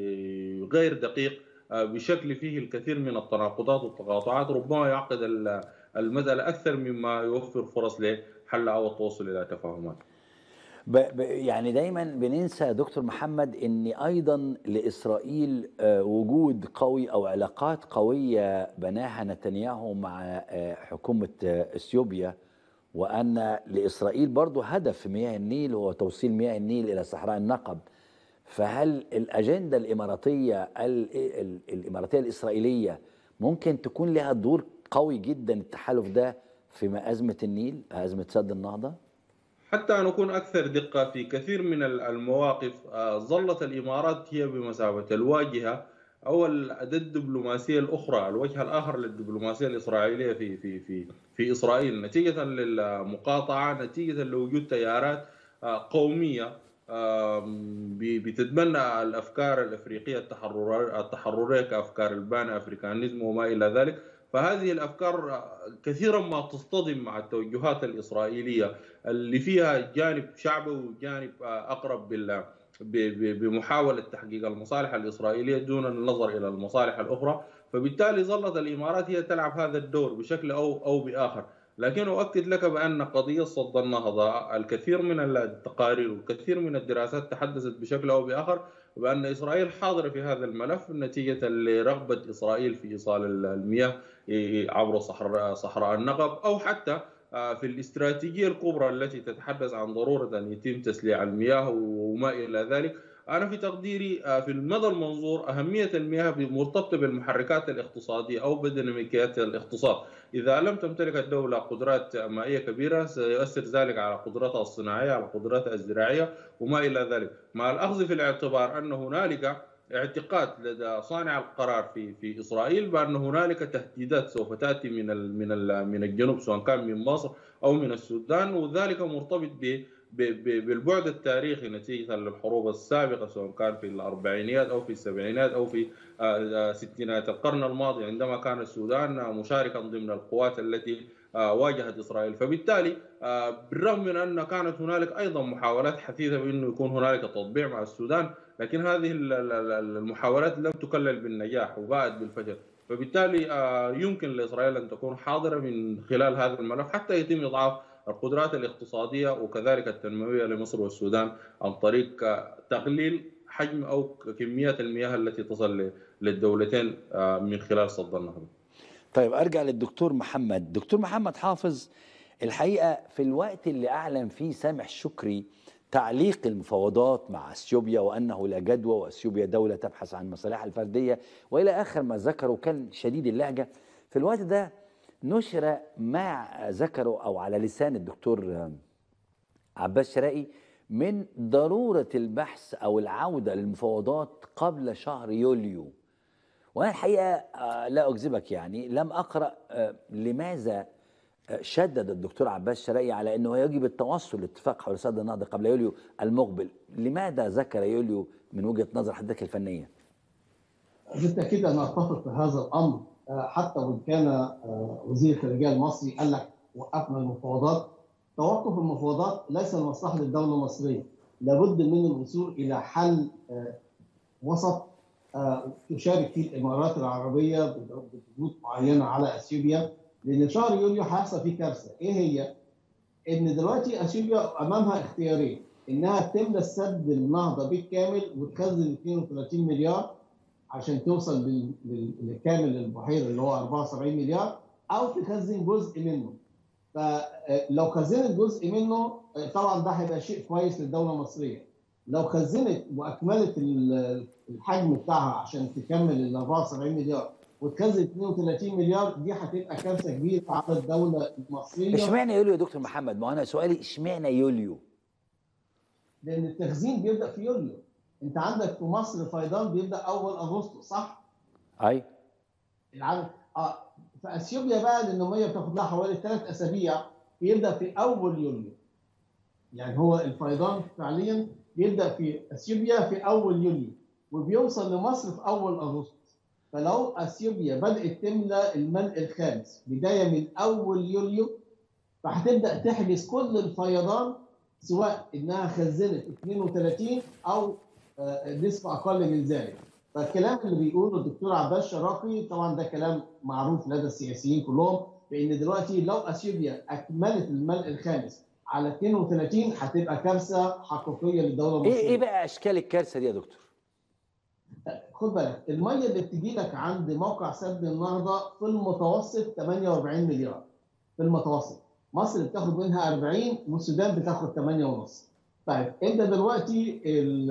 [SPEAKER 3] غير دقيق، بشكل فيه الكثير من التناقضات والتقاطعات، ربما يعقد المساله اكثر مما يوفر فرص لحل او التوصل الى تفاهمات.
[SPEAKER 1] ب ب يعني دايما بننسى يا دكتور محمد ان ايضا لاسرائيل وجود قوي او علاقات قويه بناها نتنياهو مع حكومه اثيوبيا، وان لاسرائيل برضو هدف في مياه النيل هو توصيل مياه النيل الى صحراء النقب. فهل الاجنده الاماراتيه الاماراتيه الاسرائيليه ممكن تكون لها دور قوي جدا التحالف ده في ازمه النيل، ازمه سد النهضه؟
[SPEAKER 3] حتى نكون أكثر دقة في كثير من المواقف ظلت الإمارات هي بمثابة الواجهة أو الأداة الدبلوماسية الأخرى، الوجه الآخر للدبلوماسية الإسرائيلية في في في في إسرائيل، نتيجة للمقاطعة، نتيجة لوجود تيارات قومية بتتبنى الأفكار الأفريقية التحررية كأفكار البان أفريكانيزم وما إلى ذلك. فهذه الأفكار كثيرا ما تصطدم مع التوجهات الإسرائيلية اللي فيها جانب شعبي وجانب أقرب بمحاولة تحقيق المصالح الإسرائيلية دون النظر إلى المصالح الأخرى. فبالتالي ظلت الإمارات هي تلعب هذا الدور بشكل أو أو بآخر. لكن أؤكد لك بأن قضية سد النهضة الكثير من التقارير والكثير من الدراسات تحدثت بشكل أو بآخر بأن إسرائيل حاضرة في هذا الملف نتيجة لرغبة إسرائيل في إيصال المياه عبر صحراء صحراء النقب، أو حتى في الاستراتيجية الكبرى التي تتحدث عن ضرورة أن يتم تسليع المياه وما إلى ذلك. أنا في تقديري في المدى المنظور أهمية المياه مرتبطة بالمحركات الاقتصادية أو بديناميكيات الاقتصاد. إذا لم تمتلك الدولة قدرات مائية كبيرة سيؤثر ذلك على قدراتها الصناعية، على قدراتها الزراعية وما إلى ذلك، مع الأخذ في الاعتبار أن هنالك اعتقاد لدى صانع القرار في في اسرائيل بان هنالك تهديدات سوف تاتي من ال من ال من الجنوب، سواء كان من مصر او من السودان، وذلك مرتبط بالبعد التاريخي نتيجة للحروب السابقة، سواء كان في الأربعينيات أو في السبعينات أو في ستينات القرن الماضي، عندما كان السودان مشاركا ضمن القوات التي واجهت إسرائيل. فبالتالي بالرغم من أن كانت هنالك أيضا محاولات حثيثة بأنه يكون هنالك تطبيع مع السودان، لكن هذه المحاولات لم تكلل بالنجاح وباءت بالفشل. فبالتالي يمكن لإسرائيل أن تكون حاضرة من خلال هذا الملف حتى يتم إضعاف القدرات الاقتصادية وكذلك التنموية لمصر والسودان عن طريق تقليل حجم أو كمية المياه التي تصل للدولتين من خلال سد النهضة.
[SPEAKER 1] طيب أرجع للدكتور محمد. دكتور محمد حافظ، الحقيقة في الوقت اللي أعلن فيه سامح شكري تعليق المفاوضات مع أثيوبيا وأنه لا جدوى وأثيوبيا دولة تبحث عن مصالحها الفردية وإلى آخر ما ذكروا، كان شديد اللهجة في الوقت ده. نشر ما ذكروا أو على لسان الدكتور عباس شرائي من ضرورة البحث أو العودة للمفاوضات قبل شهر يوليو. وأنا الحقيقة لا أكذبك يعني لم أقرأ لماذا شدد الدكتور عباس شرائي على أنه يجب التوصل لاتفاق حول سد النهضة قبل يوليو المقبل. لماذا ذكر يوليو من وجهة نظر حضرتك الفنية؟
[SPEAKER 4] بالتأكيد أنا أتفق في هذا الأمر، حتى وإن كان وزير الخارجية المصري قال لك وقفنا المفاوضات. توقف المفاوضات ليس لمصلحة الدولة المصرية، لابد من الوصول إلى حل وسط تشارك فيه الإمارات العربية بضغوط معينة على أثيوبيا، لأن شهر يوليو هيحصل فيه كارثة. إيه هي؟ إن دلوقتي أثيوبيا أمامها اختيارين، إنها تملى السد النهضة بالكامل وتخزن اثنين وثلاثين مليار عشان توصل للكامل البحيرة اللي هو أربعة وسبعين مليار، أو تخزن جزء منه. فلو خزنت جزء منه طبعا ده هيبقى شيء كويس للدولة المصرية. لو خزنت واكملت الحجم بتاعها عشان تكمل ال أربعة وسبعين مليار وتخزن اثنين وثلاثين مليار، دي هتبقى كارثه كبيره على الدوله المصريه.
[SPEAKER 1] اشمعنى يوليو يا دكتور محمد؟ ما انا سؤالي اشمعنى يوليو؟
[SPEAKER 4] لان التخزين بيبدا في يوليو. انت عندك في مصر فيضان بيبدا اول اغسطس، صح؟
[SPEAKER 1] اي
[SPEAKER 4] العدد اه في اثيوبيا بقى لان الميه بتاخد لها حوالي ثلاث اسابيع، بيبدا في اول يوليو. يعني هو الفيضان فعليا بيبدا في اثيوبيا في اول يوليو وبيوصل لمصر في اول اغسطس. فلو اثيوبيا بدات تملى الملء الخامس بدايه من اول يوليو، فهتبدا تحجز كل الفيضان، سواء انها خزنت اثنين وثلاثين او نسبه اقل من ذلك. فالكلام اللي بيقوله الدكتور عباس شراقي طبعا ده كلام معروف لدى السياسيين كلهم، بان دلوقتي لو اثيوبيا اكملت الملء الخامس على اثنين وثلاثين هتبقى كارثه حقيقيه للدوله المصريه.
[SPEAKER 1] ايه ايه بقى اشكال الكارثه دي يا دكتور؟
[SPEAKER 4] خد بالك، الميه اللي بتجي لك عند موقع سد النهضه في المتوسط ثمانية وأربعين مليار في المتوسط. مصر بتاخد منها أربعين والسودان بتاخد ثمانية ونص. طيب انت دلوقتي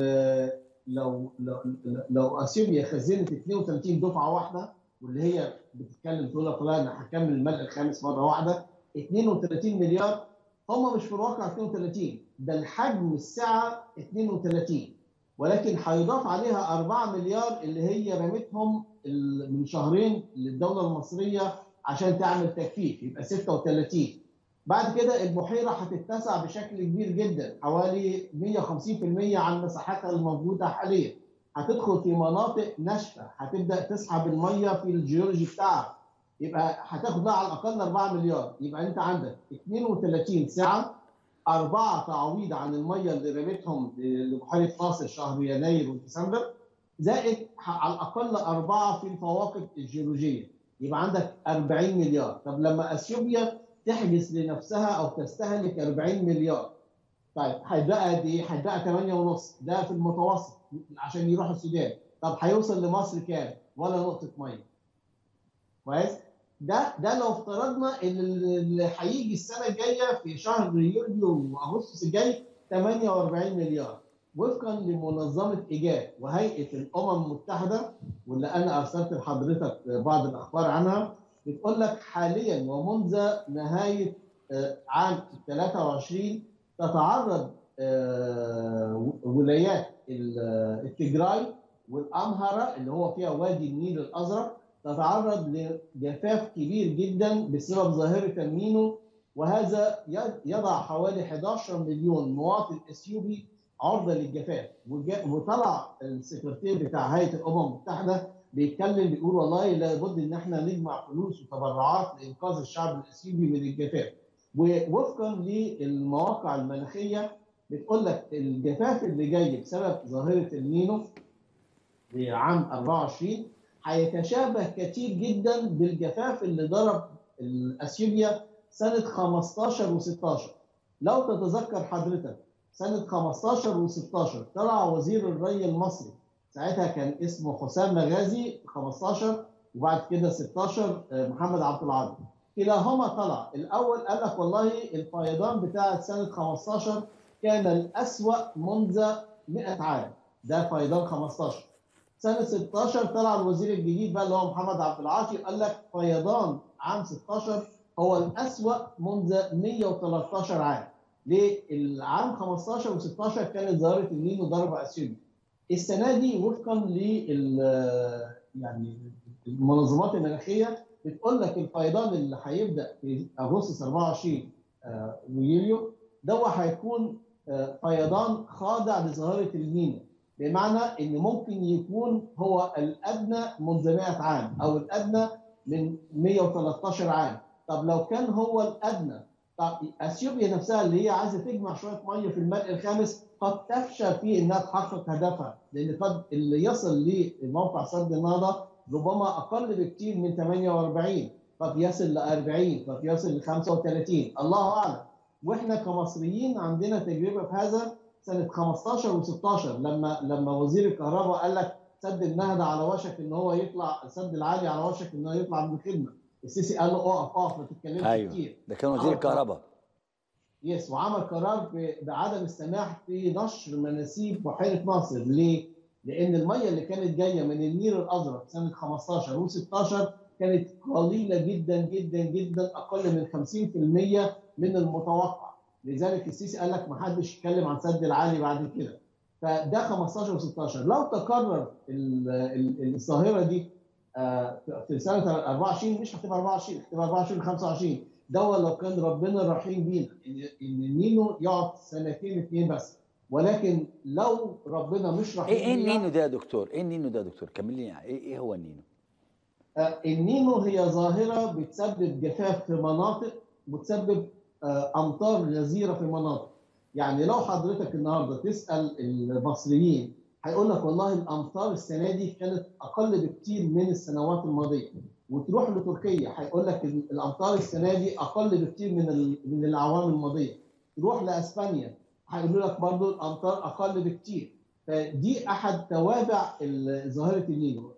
[SPEAKER 4] لو لو لو اثيوبيا خزنت اثنين وثلاثين دفعه واحده، واللي هي بتتكلم تقول لك لا انا هكمل الملء الخامس مره واحده، اثنين وثلاثين مليار هم مش في الواقع اثنين وثلاثين، ده الحجم السعه اثنين وثلاثين، ولكن هيضاف عليها أربعة مليار اللي هي رمتهم من شهرين للدوله المصريه عشان تعمل تكثيف، يبقى ستة وثلاثين. بعد كده البحيره هتتسع بشكل كبير جدا، حوالي مئة وخمسين بالمئة عن مساحتها الموجوده حاليا. هتدخل في مناطق ناشفه، هتبدا تسحب الميه في الجيولوجي بتاعها، يبقى هتاخد لها على الاقل أربعة مليار. يبقى انت عندك اثنين وثلاثين ساعه، أربعة تعويض عن الميه اللي رمتهم لبحيره ناصر شهر يناير وديسمبر، زائد على الاقل أربعة في الفواقد الجيولوجيه، يبقى عندك أربعين مليار. طب لما اثيوبيا تحجز لنفسها او تستهلك أربعين مليار، طيب هيبقى قد ايه؟ هيبقى ثمانية ونص، ده في المتوسط عشان يروح السودان. طب هيوصل لمصر كام؟ ولا نقطه ميه. كويس؟ ده ده لو افترضنا ان اللي هيجي السنه الجايه في شهر يوليو واغسطس الجاي ثمانية وأربعين مليار، وفقا لمنظمه ايجاد وهيئه الامم المتحده، واللي انا ارسلت لحضرتك بعض الاخبار عنها، بتقول لك حاليا ومنذ نهايه عام ثلاثة وعشرين تتعرض ولايات التجراي والامهره اللي هو فيها وادي النيل الازرق تتعرض لجفاف كبير جدا بسبب ظاهره المينو وهذا يضع حوالي أحد عشر مليون مواطن اثيوبي عرضه للجفاف. وطلع السكرتير بتاع هيئه الامم المتحده بيتكلم بيقول والله لابد ان احنا نجمع فلوس وتبرعات لانقاذ الشعب الاثيوبي من الجفاف. ووفقا للمواقع المناخيه بتقول لك الجفاف اللي جاي بسبب ظاهره النينو في عام أربعة وعشرين هيتشابه كتير جدا بالجفاف اللي ضرب اثيوبيا سنه خمستاشر وستاشر. لو تتذكر حضرتك سنه خمستاشر وستاشر طلع وزير الري المصري، ساعتها كان اسمه حسام مغازي خمستاشر، وبعد كده ستاشر محمد عبد العاطي. كلاهما طلع الاول قال لك والله الفيضان بتاع سنه خمستاشر كان الاسوأ منذ مئة عام، ده فيضان خمستاشر. سنه ستاشر طلع الوزير الجديد بقى اللي هو محمد عبد العاطي قال لك فيضان عام ستاشر هو الاسوأ منذ مئة وثلاثة عشر عام. ليه؟ العام خمستاشر وستاشر كانت ظاهره النينو ضربه اثيوبيا. السنه دي وفقا لل يعني المنظمات المناخيه بتقول لك الفيضان اللي هيبدا في اغسطس أربعة وعشرين ويوليو ده هيكون فيضان خاضع لظاهره النينو، بمعنى ان ممكن يكون هو الادنى منذ مئة عام او الادنى من مئة وثلاثة عشر عام. طب لو كان هو الادنى، طب اثيوبيا نفسها اللي هي عايزه تجمع شويه ميه في الملء الخامس قد تفشل في انها تحقق هدفها، لان قد اللي يصل لموقع سد النهضه ربما اقل بكثير من ثمانية وأربعين، قد يصل ل أربعين، قد يصل ل خمسة وثلاثين، الله اعلم. واحنا كمصريين عندنا تجربه في هذا سنه خمستاشر وستاشر لما لما وزير الكهرباء قال لك سد النهضه على وشك ان هو يطلع، السد العالي على وشك ان هو يطلع من الخدمه. السيسي قال له اقف اقف ما تتكلمش
[SPEAKER 1] أيوة.
[SPEAKER 4] كتير.
[SPEAKER 1] ده كان وزير الكهرباء.
[SPEAKER 4] يس، وعمل قرار بعدم السماح في نشر مناسيب بحيره ناصر. ليه؟ لان الميه اللي كانت جايه من النيل الازرق سنه خمستاشر وستاشر كانت قليله جدا جدا جدا، اقل من خمسين بالمئة من المتوقع. لذلك السيسي قال لك ما حدش يتكلم عن سد العالي بعد كده. فده خمستاشر وستاشر. لو تكرر الظاهره دي في سنه أربعة وعشرين مش هتبقى أربعة وعشرين، هتبقى أربعة وعشرين خمسة وعشرين. ده لو كان ربنا رحيم بينا ان ان النينو يقعد سنتين اثنين بس، ولكن لو ربنا مش رحيم
[SPEAKER 1] ايه ايه
[SPEAKER 4] بينا.
[SPEAKER 1] النينو ده يا دكتور؟ ايه النينو ده يا دكتور؟ كمل لي يعني ايه ايه هو النينو؟
[SPEAKER 4] آه النينو هي ظاهره بتسبب جفاف في مناطق وتسبب آه امطار غزيره في مناطق. يعني لو حضرتك النهارده تسال المصريين هيقول لك والله الامطار السنه دي كانت اقل بكتير من السنوات الماضيه. وتروح لتركيا هيقول لك الامطار السنه دي اقل بكتير من من الاعوام الماضيه. تروح لاسبانيا هيقولوا لك برضو الامطار اقل بكتير. فدي احد توابع ظاهره النينو.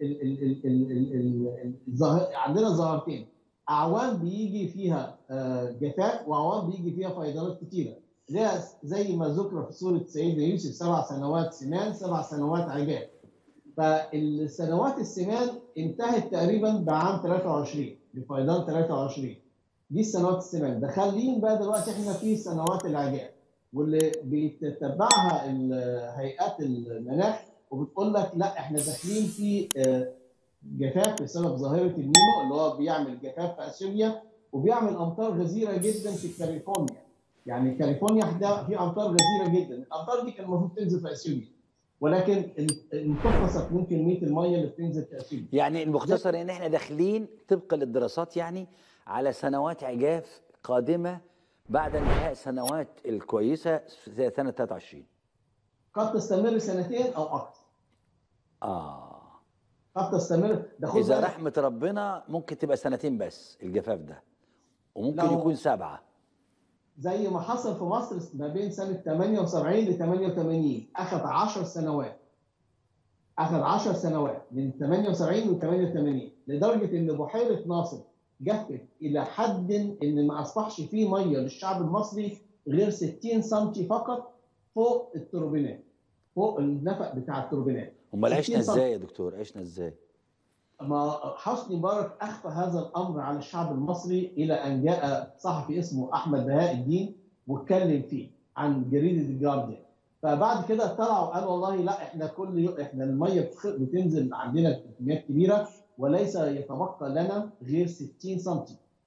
[SPEAKER 4] عندنا ظاهرتين، اعوام بيجي فيها جفاف واعوام بيجي فيها فيضانات كتيره، زي ما ذكر في سوره سيدنا يوسف سبع سنوات سمان سبع سنوات عجاف. فالسنوات السمان انتهت تقريبا بعام ثلاثة وعشرين بفيضان ثلاثة وعشرين. دي السنوات السمان. دخلين بقى دلوقتي احنا في سنوات العجاف، واللي بيتتبعها هيئات المناخ وبتقول لك لا احنا داخلين في جفاف بسبب ظاهره النينو اللي هو بيعمل جفاف في اثيوبيا وبيعمل امطار غزيره جدا في كاليفورنيا. يعني كاليفورنيا في امطار غزيره جدا، الامطار دي كان المفروض تنزل في اثيوبيا ولكن انتقصت من كميه الميه اللي بتنزل في اثيوبيا.
[SPEAKER 1] يعني المختصر ان احنا داخلين طبقا للدراسات يعني على سنوات عجاف قادمه بعد انتهاء سنوات الكويسه زي سنه ثلاثة وعشرين.
[SPEAKER 4] قد تستمر سنتين او اكثر.
[SPEAKER 1] اه
[SPEAKER 4] قد تستمر. ده
[SPEAKER 1] اذا رحمه ربنا ممكن تبقى سنتين بس الجفاف ده، وممكن يكون سبعه
[SPEAKER 4] زي ما حصل في مصر ما بين سنه ثمانية وسبعين ل ثمانية وثمانين. اخذ عشر سنوات اخذ عشر سنوات من ثمانية وسبعين ل ثمانية وثمانين، لدرجه ان بحيره ناصر جفت الى حد ان ما اصبحش فيه ميه للشعب المصري غير ستين سم فقط فوق التوربينات، فوق النفق بتاع التوربينات.
[SPEAKER 1] امال عشنا ازاي يا دكتور؟ عشنا ازاي؟
[SPEAKER 4] ما حسني مبارك اخفى هذا الامر على الشعب المصري الى ان جاء صحفي اسمه احمد بهاء الدين واتكلم فيه عن جريده الجارديان. فبعد كده طلعوا قالوا والله لا احنا كل يوم احنا الميه بتنزل عندنا بكميات كبيره وليس يتبقى لنا غير ستين سم.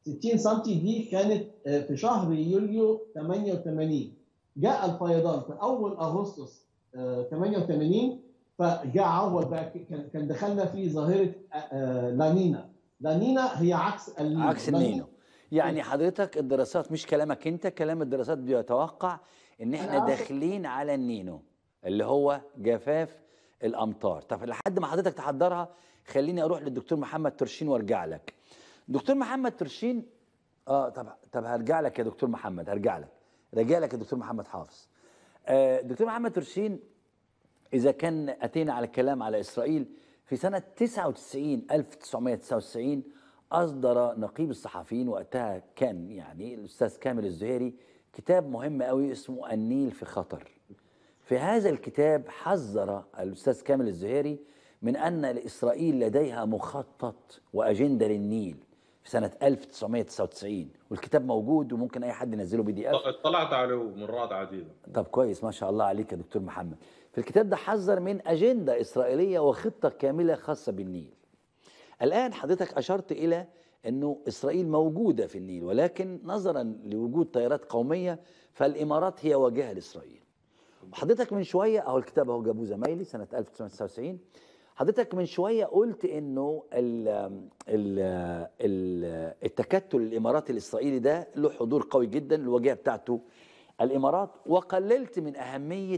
[SPEAKER 4] ستين سم دي كانت في شهر يوليو ثمانية وثمانين. جاء الفيضان في اول اغسطس ثمانية وثمانين، فجاء عوض بقى، كان دخلنا في ظاهره لانينا. لانينا هي عكس النينو.
[SPEAKER 1] عكس النينو. يعني حضرتك الدراسات مش كلامك انت، كلام الدراسات بيتوقع ان احنا داخلين على النينو اللي هو جفاف الامطار. طب لحد ما حضرتك تحضرها خليني اروح للدكتور محمد ترشين وارجع لك. دكتور محمد ترشين، اه طب طب هرجع لك يا دكتور محمد، هرجع لك راجع لك يا دكتور محمد حافظ. آه دكتور محمد ترشين، اذا كان اتينا على الكلام على اسرائيل في سنه تسعة وتسعين ألف وتسعمائة وتسعة وتسعين اصدر نقيب الصحفيين وقتها كان يعني الاستاذ كامل الزهيري كتاب مهم قوي اسمه النيل في خطر. في هذا الكتاب حذر الاستاذ كامل الزهيري من ان لاسرائيل لديها مخطط واجنده للنيل في سنه ألف وتسعمائة وتسعة وتسعين، والكتاب موجود وممكن اي حد ينزله بي دي اف.
[SPEAKER 3] اطلعت عليه مرات عديده.
[SPEAKER 1] طب كويس، ما شاء الله عليك يا دكتور محمد. في الكتاب ده حذر من اجنده اسرائيليه وخطه كامله خاصه بالنيل. الان حضرتك اشرت الى انه اسرائيل موجوده في النيل، ولكن نظرا لوجود طيارات قوميه فالامارات هي واجهه لاسرائيل. وحضرتك من شويه اهو الكتاب اهو جابوه زمايلي سنه ألف وتسعمائة وتسعة وتسعين. حضرتك من شويه قلت انه ال ال ال التكتل الاماراتي الاسرائيلي ده له حضور قوي جدا، الواجهه بتاعته الامارات، وقللت من اهميه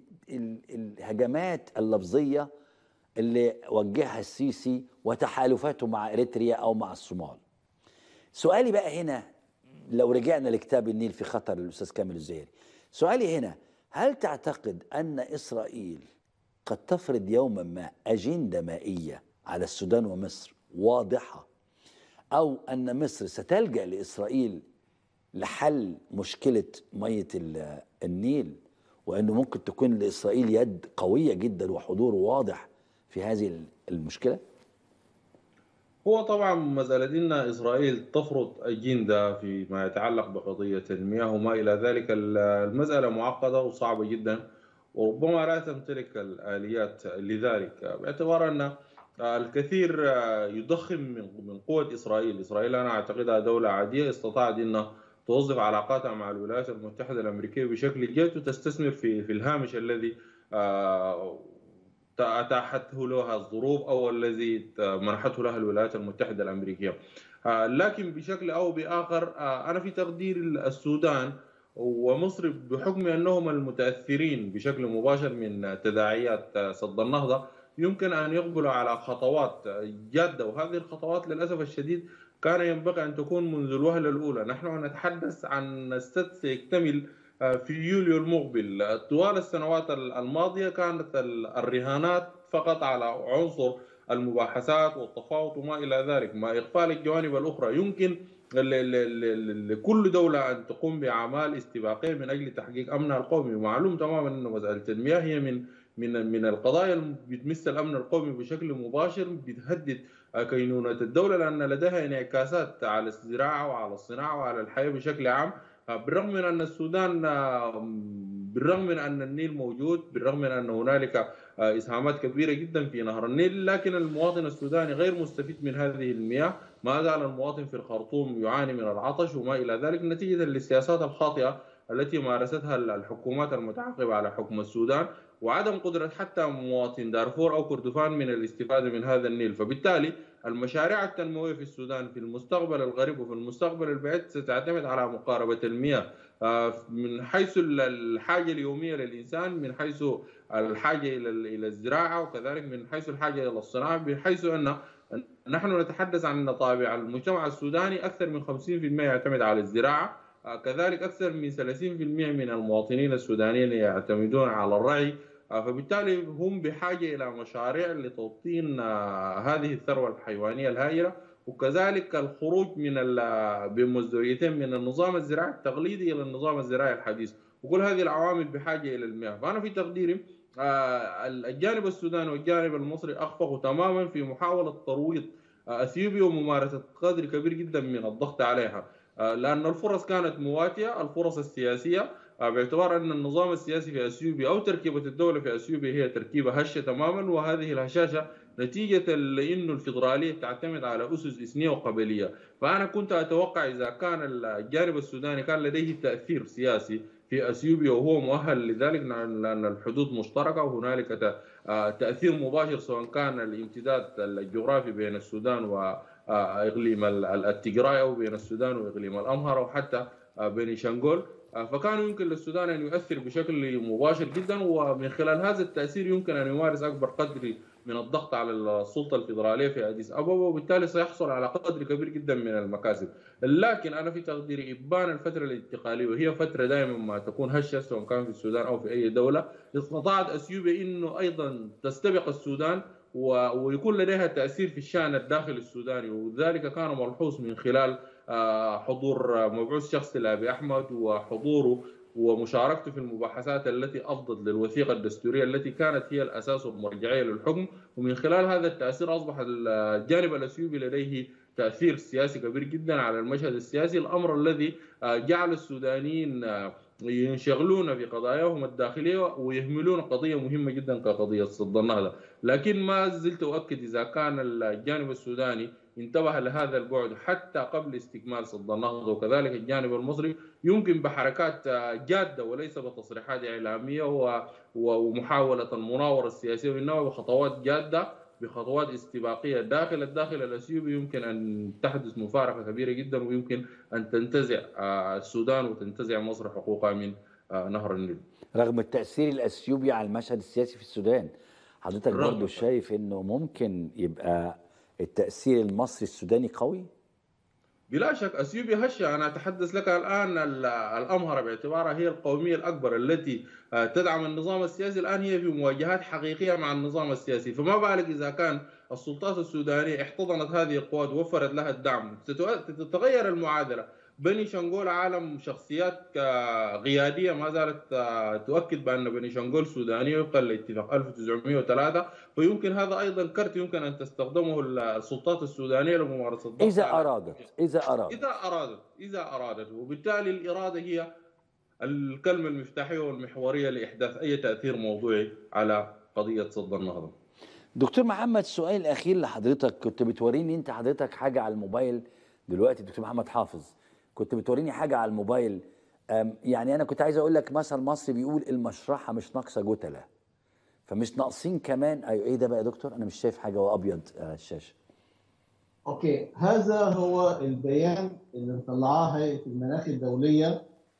[SPEAKER 1] الهجمات اللفظيه اللي وجهها السيسي وتحالفاته مع اريتريا او مع الصومال. سؤالي بقى هنا لو رجعنا لكتاب النيل في خطر للاستاذ كامل الزهيري، سؤالي هنا هل تعتقد ان اسرائيل قد تفرض يوما ما اجنده مائيه على السودان ومصر واضحه، او ان مصر ستلجا لاسرائيل لحل مشكله ميه النيل، وانه ممكن تكون لاسرائيل يد قويه جدا وحضور واضح في هذه المشكله؟
[SPEAKER 3] هو طبعا مسألة أن إسرائيل تفرض أجندة فيما يتعلق بقضية المياه وما إلى ذلك، المسألة معقدة وصعبة جدا، وربما لا تمتلك الآليات لذلك، باعتبار أن الكثير يضخم من قوة إسرائيل. إسرائيل أنا أعتقدها دولة عادية استطاعت أن توظف علاقاتها مع الولايات المتحدة الأمريكية بشكل جيد وتستثمر في في الهامش الذي أتاحته لها الظروف أو الذي منحته لها الولايات المتحدة الأمريكية. لكن بشكل أو بآخر أنا في تقدير السودان ومصر بحكم أنهم المتأثرين بشكل مباشر من تداعيات سد النهضة يمكن أن يقبلوا على خطوات جادة، وهذه الخطوات للأسف الشديد كان ينبغي أن تكون منذ الوهلة الأولى. نحن نتحدث عن السد سيكتمل في يوليو المقبل. طوال السنوات الماضية كانت الرهانات فقط على عنصر المباحثات والتفاوض وما إلى ذلك، مع إغفال الجوانب الأخرى. يمكن لكل دولة أن تقوم بأعمال استباقية من أجل تحقيق أمنها القومي، ومعلوم تماما أن مسألة المياه هي من من من القضايا اللي بتمس الأمن القومي بشكل مباشر، بتهدد كينونة الدولة لأن لديها انعكاسات على الزراعة وعلى الصناعة وعلى الحياة بشكل عام. بالرغم من أن السودان، بالرغم من أن النيل موجود، بالرغم من أن هنالك إسهامات كبيرة جدا في نهر النيل، لكن المواطن السوداني غير مستفيد من هذه المياه. ما زال المواطن في الخرطوم يعاني من العطش وما إلى ذلك نتيجة للسياسات الخاطئة التي مارستها الحكومات المتعاقبة على حكم السودان، وعدم قدرة حتى مواطن دارفور أو كردفان من الاستفادة من هذا النيل. فبالتالي المشاريع التنموية في السودان في المستقبل القريب وفي المستقبل البعيد ستعتمد على مقاربة المياه من حيث الحاجة اليومية للإنسان، من حيث الحاجة إلى الزراعة، وكذلك من حيث الحاجة إلى الصناعة، بحيث أن نحن نتحدث عن طابع المجتمع السوداني أكثر من خمسين بالمئة يعتمد على الزراعة، كذلك أكثر من ثلاثين بالمئة من المواطنين السودانيين يعتمدون على الرعي. فبالتالي هم بحاجة إلى مشاريع لتوطين هذه الثروة الحيوانية الهائلة، وكذلك الخروج من بمزدوجيتين من النظام الزراعي التقليدي إلى النظام الزراعي الحديث، وكل هذه العوامل بحاجة إلى المياه. فأنا في تقديري الجانب السوداني والجانب المصري أخفقوا تماما في محاولة ترويض أثيوبيا وممارسة قدر كبير جدا من الضغط عليها، لأن الفرص كانت مواتية، الفرص السياسية، باعتبار أن النظام السياسي في أثيوبيا أو تركيبة الدولة في أثيوبيا هي تركيبة هشة تماما، وهذه الهشاشة نتيجة لأنه الفيدرالية تعتمد على أسس إثنية وقبلية. فأنا كنت أتوقع إذا كان الجانب السوداني كان لديه تأثير سياسي في أثيوبيا وهو مؤهل لذلك، لأن الحدود مشتركة وهنالك تأثير مباشر سواء كان الامتداد الجغرافي بين السودان وإقليم التجراي أو بين السودان وإقليم الأمهر أو حتى بين شنغول، فكان يمكن للسودان أن يؤثر بشكل مباشر جدا، ومن خلال هذا التأثير يمكن أن يمارس أكبر قدر من الضغط على السلطة الفيدرالية في أديس أبابا، وبالتالي سيحصل على قدر كبير جدا من المكاسب. لكن أنا في تقديري إبان الفترة الانتقالية، وهي فترة دائما ما تكون هشة سواء كان في السودان أو في أي دولة، استطاعت أثيوبيا أنه أيضا تستبق السودان ويكون لديها تأثير في الشأن الداخلي السوداني، وذلك كان ملحوظ من خلال حضور مبعوث شخصي لأبي أحمد وحضوره ومشاركته في المباحثات التي أفضت للوثيقة الدستورية التي كانت هي الأساس والمرجعية للحكم. ومن خلال هذا التأثير أصبح الجانب الأثيوبي لديه تأثير سياسي كبير جدا على المشهد السياسي، الأمر الذي جعل السودانيين ينشغلون في قضاياهم الداخلية ويهملون قضية مهمة جدا كقضية صد النهضة. لكن ما زلت أؤكد إذا كان الجانب السوداني انتبه لهذا البعد حتى قبل استكمال صد النهضة، وكذلك الجانب المصري يمكن بحركات جادة وليس بتصريحات إعلامية ومحاولة المناورة السياسية، وإنما بخطوات جادة بخطوات استباقية داخل الداخل الأثيوبي يمكن أن تحدث مفارقة كبيرة جدا، ويمكن أن تنتزع السودان وتنتزع مصر حقوقها من نهر النيل.
[SPEAKER 1] رغم التأثير الأثيوبي على المشهد السياسي في السودان، حضرتك برضو شايف أنه ممكن يبقى التأثير المصري السوداني قوي؟
[SPEAKER 3] بلا شك أثيوبيا هشة. أنا أتحدث لك الآن الأمهر باعتبارها هي القومية الأكبر التي تدعم النظام السياسي، الآن هي في مواجهات حقيقية مع النظام السياسي، فما بالك إذا كان السلطات السودانية احتضنت هذه القوات ووفرت لها الدعم، ستتغير المعادلة. بني شنغول عالم شخصيات قيادية ما زالت تؤكد بأن بني شنغول سودانية وفقا لاتفاق ألف وتسعمئة وثلاثة، فيمكن هذا أيضا كرت يمكن أن تستخدمه السلطات السودانية لممارسة الضغط
[SPEAKER 1] إذا أرادت إذا أرادت
[SPEAKER 3] إذا أرادت إذا أرادت وبالتالي الإرادة هي الكلمة المفتاحية والمحورية لإحداث أي تأثير موضوعي على قضية صد النهضة.
[SPEAKER 1] دكتور محمد، السؤال الأخير لحضرتك، كنت بتوريني أنت حضرتك حاجة على الموبايل دلوقتي، دكتور محمد حافظ كنت بتوريني حاجة على الموبايل، يعني أنا كنت عايز أقول لك مثل مصري بيقول المشرحة مش ناقصة جتلة، فمش ناقصين كمان. أيوة إيه ده بقى يا دكتور؟ أنا مش شايف حاجة وأبيض الشاشة.
[SPEAKER 4] أوكي، هذا هو البيان اللي مطلعاه هيئة المناخ الدولية،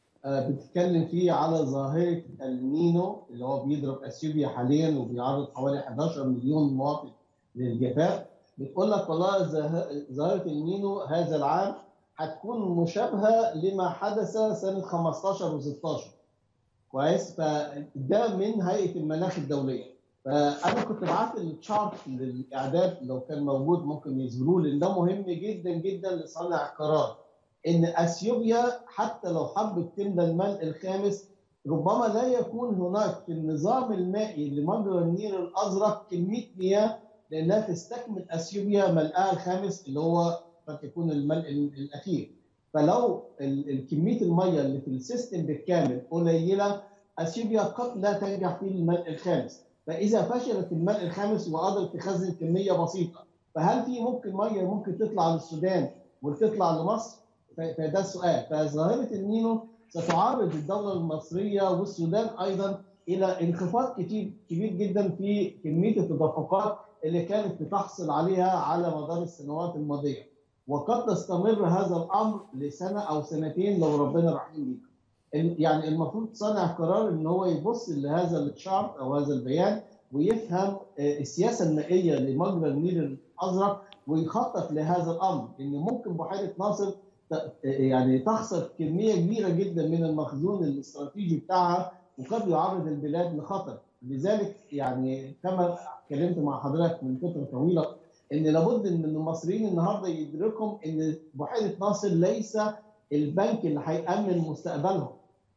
[SPEAKER 4] بتتكلم فيه على ظاهرة النينو اللي هو بيضرب أثيوبيا حاليا وبيعرض حوالي أحد عشر مليون مواطن للجفاف. بتقول لك والله ظاهرة النينو هذا العام هتكون مشابهة لما حدث سنة خمستاشر وستاشر. كويس؟ فده من هيئة المناخ الدولية. فأنا كنت بعت التشارت للإعداد لو كان موجود ممكن يظهروه، لأن ده مهم جدا جدا لصانع القرار. إن أثيوبيا حتى لو حبت تملى الملء الخامس ربما لا يكون هناك في النظام المائي لمجرى النيل الأزرق كمية مياه لأنها تستكمل أثيوبيا ملئها الخامس اللي هو قد يكون الملء الأخير. فلو الكمية المياه اللي في السيستم بالكامل قليلة أثيوبيا قد لا تنجح في الملء الخامس. فإذا فشلت الملء الخامس وقدرت تخزن كمية بسيطة، فهل في ممكن مياه ممكن تطلع للسودان وتطلع لمصر؟ فده السؤال. فظاهرة النينو ستعرض الدولة المصرية والسودان أيضا إلى انخفاض كتير كبير جدا في كمية التدفقات اللي كانت بتحصل عليها على مدار السنوات الماضية، وقد تستمر هذا الأمر لسنة أو سنتين لو ربنا رحيم بينا. يعني المفروض صانع القرار إن هو يبص لهذا الشارت أو هذا البيان ويفهم السياسة المائية لمجرى النيل الأزرق ويخطط لهذا الأمر، إن ممكن بحيرة ناصر يعني تخسر كمية كبيرة جدا من المخزون الاستراتيجي بتاعها وقد يعرض البلاد لخطر. لذلك يعني كما اتكلمت مع حضرتك من فترة طويلة ان لابد ان المصريين النهارده يدركوا ان بحيرة ناصر ليس البنك اللي هيأمن مستقبلهم.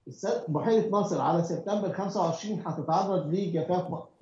[SPEAKER 4] بحيرة ناصر على سبتمبر خمسة وعشرين هتتعرض لجفاف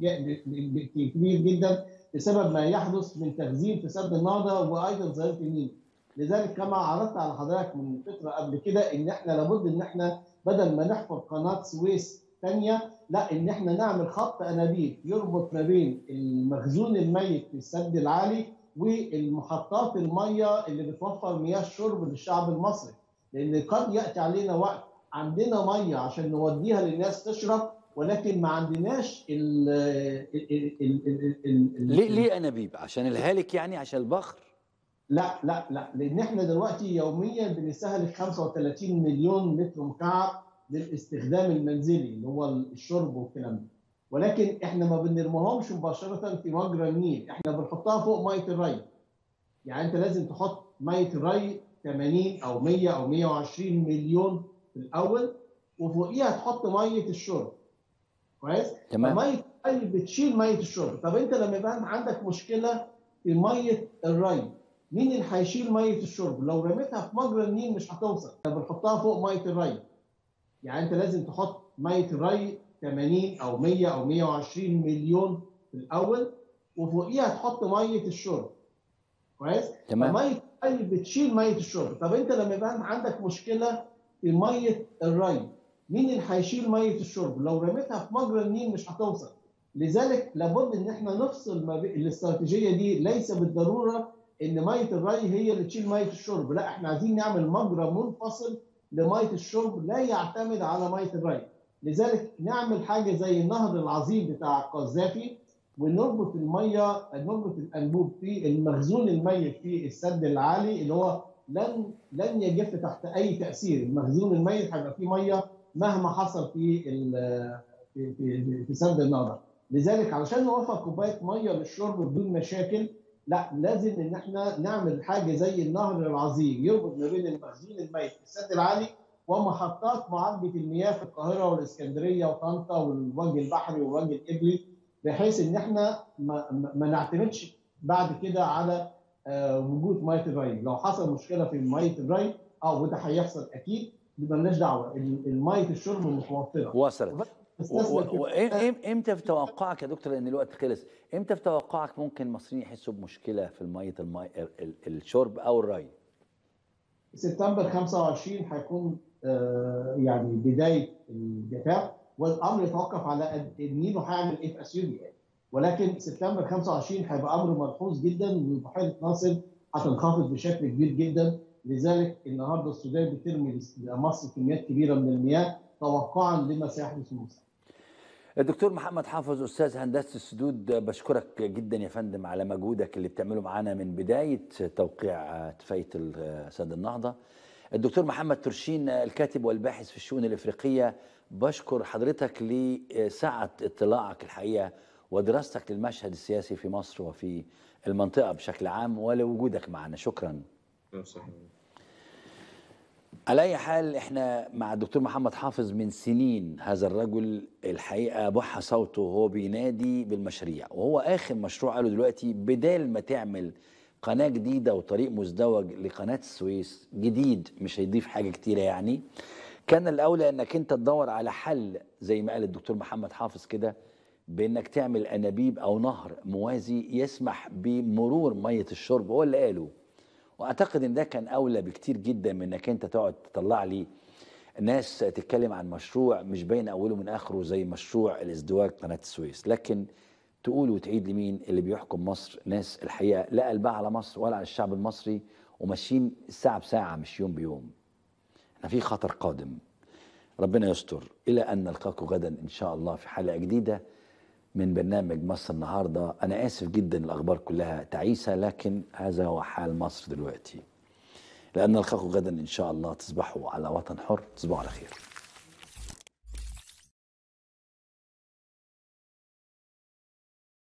[SPEAKER 4] كبير جدا بسبب ما يحدث من تخزين في سد النهضة وايضا ظاهرة النيل. لذلك كما عرضت على حضرتك من فتره قبل كده ان احنا لابد ان احنا بدل ما نحفر قناه سويس ثانيه لا ان احنا نعمل خط انابيب يربط ما بين المخزون الميت في السد العالي والمحطات الميه اللي بتوفر مياه الشرب للشعب المصري، لان قد ياتي علينا وقت عندنا ميه عشان نوديها للناس تشرب ولكن ما عندناش ال ال ال ال
[SPEAKER 1] ليه ليه انابيب؟ عشان الهالك يعني؟ عشان البخر؟
[SPEAKER 4] لا لا لا لان احنا دلوقتي يوميا بنستهلك خمسة وثلاثين مليون متر مكعب للاستخدام المنزلي اللي هو الشرب والكلام ده، ولكن احنا ما بنرميهمش مباشره في مجرى النيل، احنا بنحطها فوق ميه الري. يعني انت لازم تحط ميه الري ثمانين او مية او مية وعشرين مليون في الاول، وفوقيها تحط ميه الشرب. كويس؟
[SPEAKER 1] تمام.
[SPEAKER 4] ميه الري بتشيل ميه الشرب. طب انت لما يبقى عندك مشكله في ميه الري، مين اللي هيشيل ميه الشرب؟ لو رميتها في مجرى النيل مش هتوصل، بنحطها فوق ميه الري. يعني انت لازم تحط ميه الري ثمانين او مية او مية وعشرين مليون في الاول، وفوقيها تحط ميه الشرب. كويس؟
[SPEAKER 1] تمام.
[SPEAKER 4] ميه الري بتشيل ميه الشرب. طب انت لما يبقى عندك مشكله في ميه الري، مين اللي هيشيل ميه الشرب؟ لو رميتها في مجرى النيل مش هتوصل. لذلك لابد ان احنا نفصل ما بين الاستراتيجيه دي. ليس بالضروره ان ميه الري هي اللي تشيل ميه الشرب، لا احنا عايزين نعمل مجرى منفصل لميه الشرب لا يعتمد على ميه الري. لذلك نعمل حاجه زي النهر العظيم بتاع قذافي، ونربط الميه، نربط الانبوب في المخزون الميت في السد العالي اللي هو لن لن يجف تحت اي تاثير. المخزون الميت هيبقى فيه ميه مهما حصل في في في, في سد النهضه. لذلك علشان نوفر كوبايه ميه للشرب بدون مشاكل، لا لازم ان احنا نعمل حاجه زي النهر العظيم يربط ما بين المخزون الميت في السد العالي ومحطات معالجه المياه في القاهره والاسكندريه وطنطا والوجه البحري والوجه القبلي، بحيث ان احنا ما, ما نعتمدش بعد كده على وجود ميه الري. لو حصل مشكله في ميه الري اه وده هيحصل اكيد، مالناش دعوه، الميه الشرب متوفره.
[SPEAKER 1] وصلت. وامتى في توقعك يا دكتور، لان الوقت خلص، امتى في توقعك ممكن المصريين يحسوا بمشكله في الميه المي... الشرب او الري؟
[SPEAKER 4] سبتمبر خمسة وعشرين هيكون آه يعني بدايه الجفاف، والامر يتوقف على النيل وهيعمل ايه في اثيوبيا. ولكن سبتمبر خمسة وعشرين هيبقى امر ملحوظ جدا، وبحيره ناصر هتنخفض بشكل كبير جدا. لذلك النهارده السودان بترمي لمصر كميات كبيره من المياه توقعا لما سيحدث في مصر.
[SPEAKER 1] الدكتور محمد حافظ استاذ هندسه السدود، بشكرك جدا يا فندم على مجهودك اللي بتعمله معانا من بدايه توقيع اتفاقيه سد النهضه. الدكتور محمد ترشين الكاتب والباحث في الشؤون الافريقيه، بشكر حضرتك لسعه اطلاعك الحقيقه ودراستك للمشهد السياسي في مصر وفي المنطقه بشكل عام ولوجودك معنا. شكرا. على أي حال احنا مع الدكتور محمد حافظ من سنين. هذا الرجل الحقيقة بح صوته وهو بينادي بالمشاريع، وهو آخر مشروع قاله دلوقتي بدال ما تعمل قناة جديدة وطريق مزدوج لقناة السويس جديد مش هيضيف حاجة كتيرة يعني، كان الأولى أنك أنت تدور على حل زي ما قال الدكتور محمد حافظ كده، بأنك تعمل أنابيب أو نهر موازي يسمح بمرور مية الشرب. هو اللي قاله، واعتقد ان ده كان اولى بكتير جدا من انك انت تقعد تطلع لي ناس تتكلم عن مشروع مش باين اوله من اخره زي مشروع الازدواج قناه السويس، لكن تقول وتعيد لمين اللي بيحكم مصر؟ ناس الحقيقه لا قلبها على مصر ولا على الشعب المصري، وماشيين ساعه بساعه مش يوم بيوم. احنا في خطر قادم، ربنا يستر. الى ان نلقاكم غدا ان شاء الله في حلقه جديده من برنامج مصر النهارده. أنا آسف جدا الأخبار كلها تعيسة، لكن هذا هو حال مصر دلوقتي. لأن نلقاكم غدا إن شاء الله. تصبحوا على وطن حر، تصبحوا على خير.